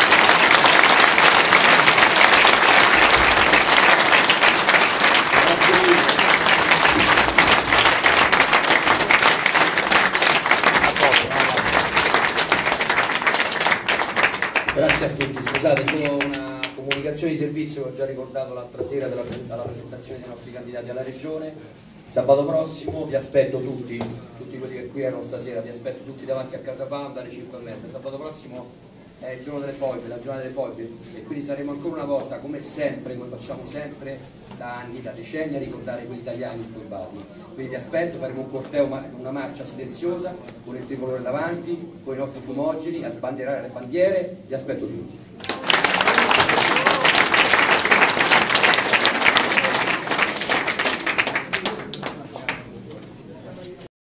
Speaker 1: Grazie a tutti, scusate, solo una comunicazione di servizio che ho già ricordato l'altra sera alla presentazione dei nostri candidati alla Regione. Sabato prossimo vi aspetto tutti quelli che qui erano stasera, vi aspetto tutti davanti a Casapound alle 5:30. Sabato prossimo è il giorno delle foibe, la giornata delle foibe, e quindi saremo ancora una volta, come sempre, come facciamo sempre da anni, da decenni, a ricordare quegli italiani forbati. Quindi vi aspetto, faremo un corteo, una marcia silenziosa con il tricolore davanti, con i nostri fumogeni, a sbandierare le bandiere. Vi aspetto tutti.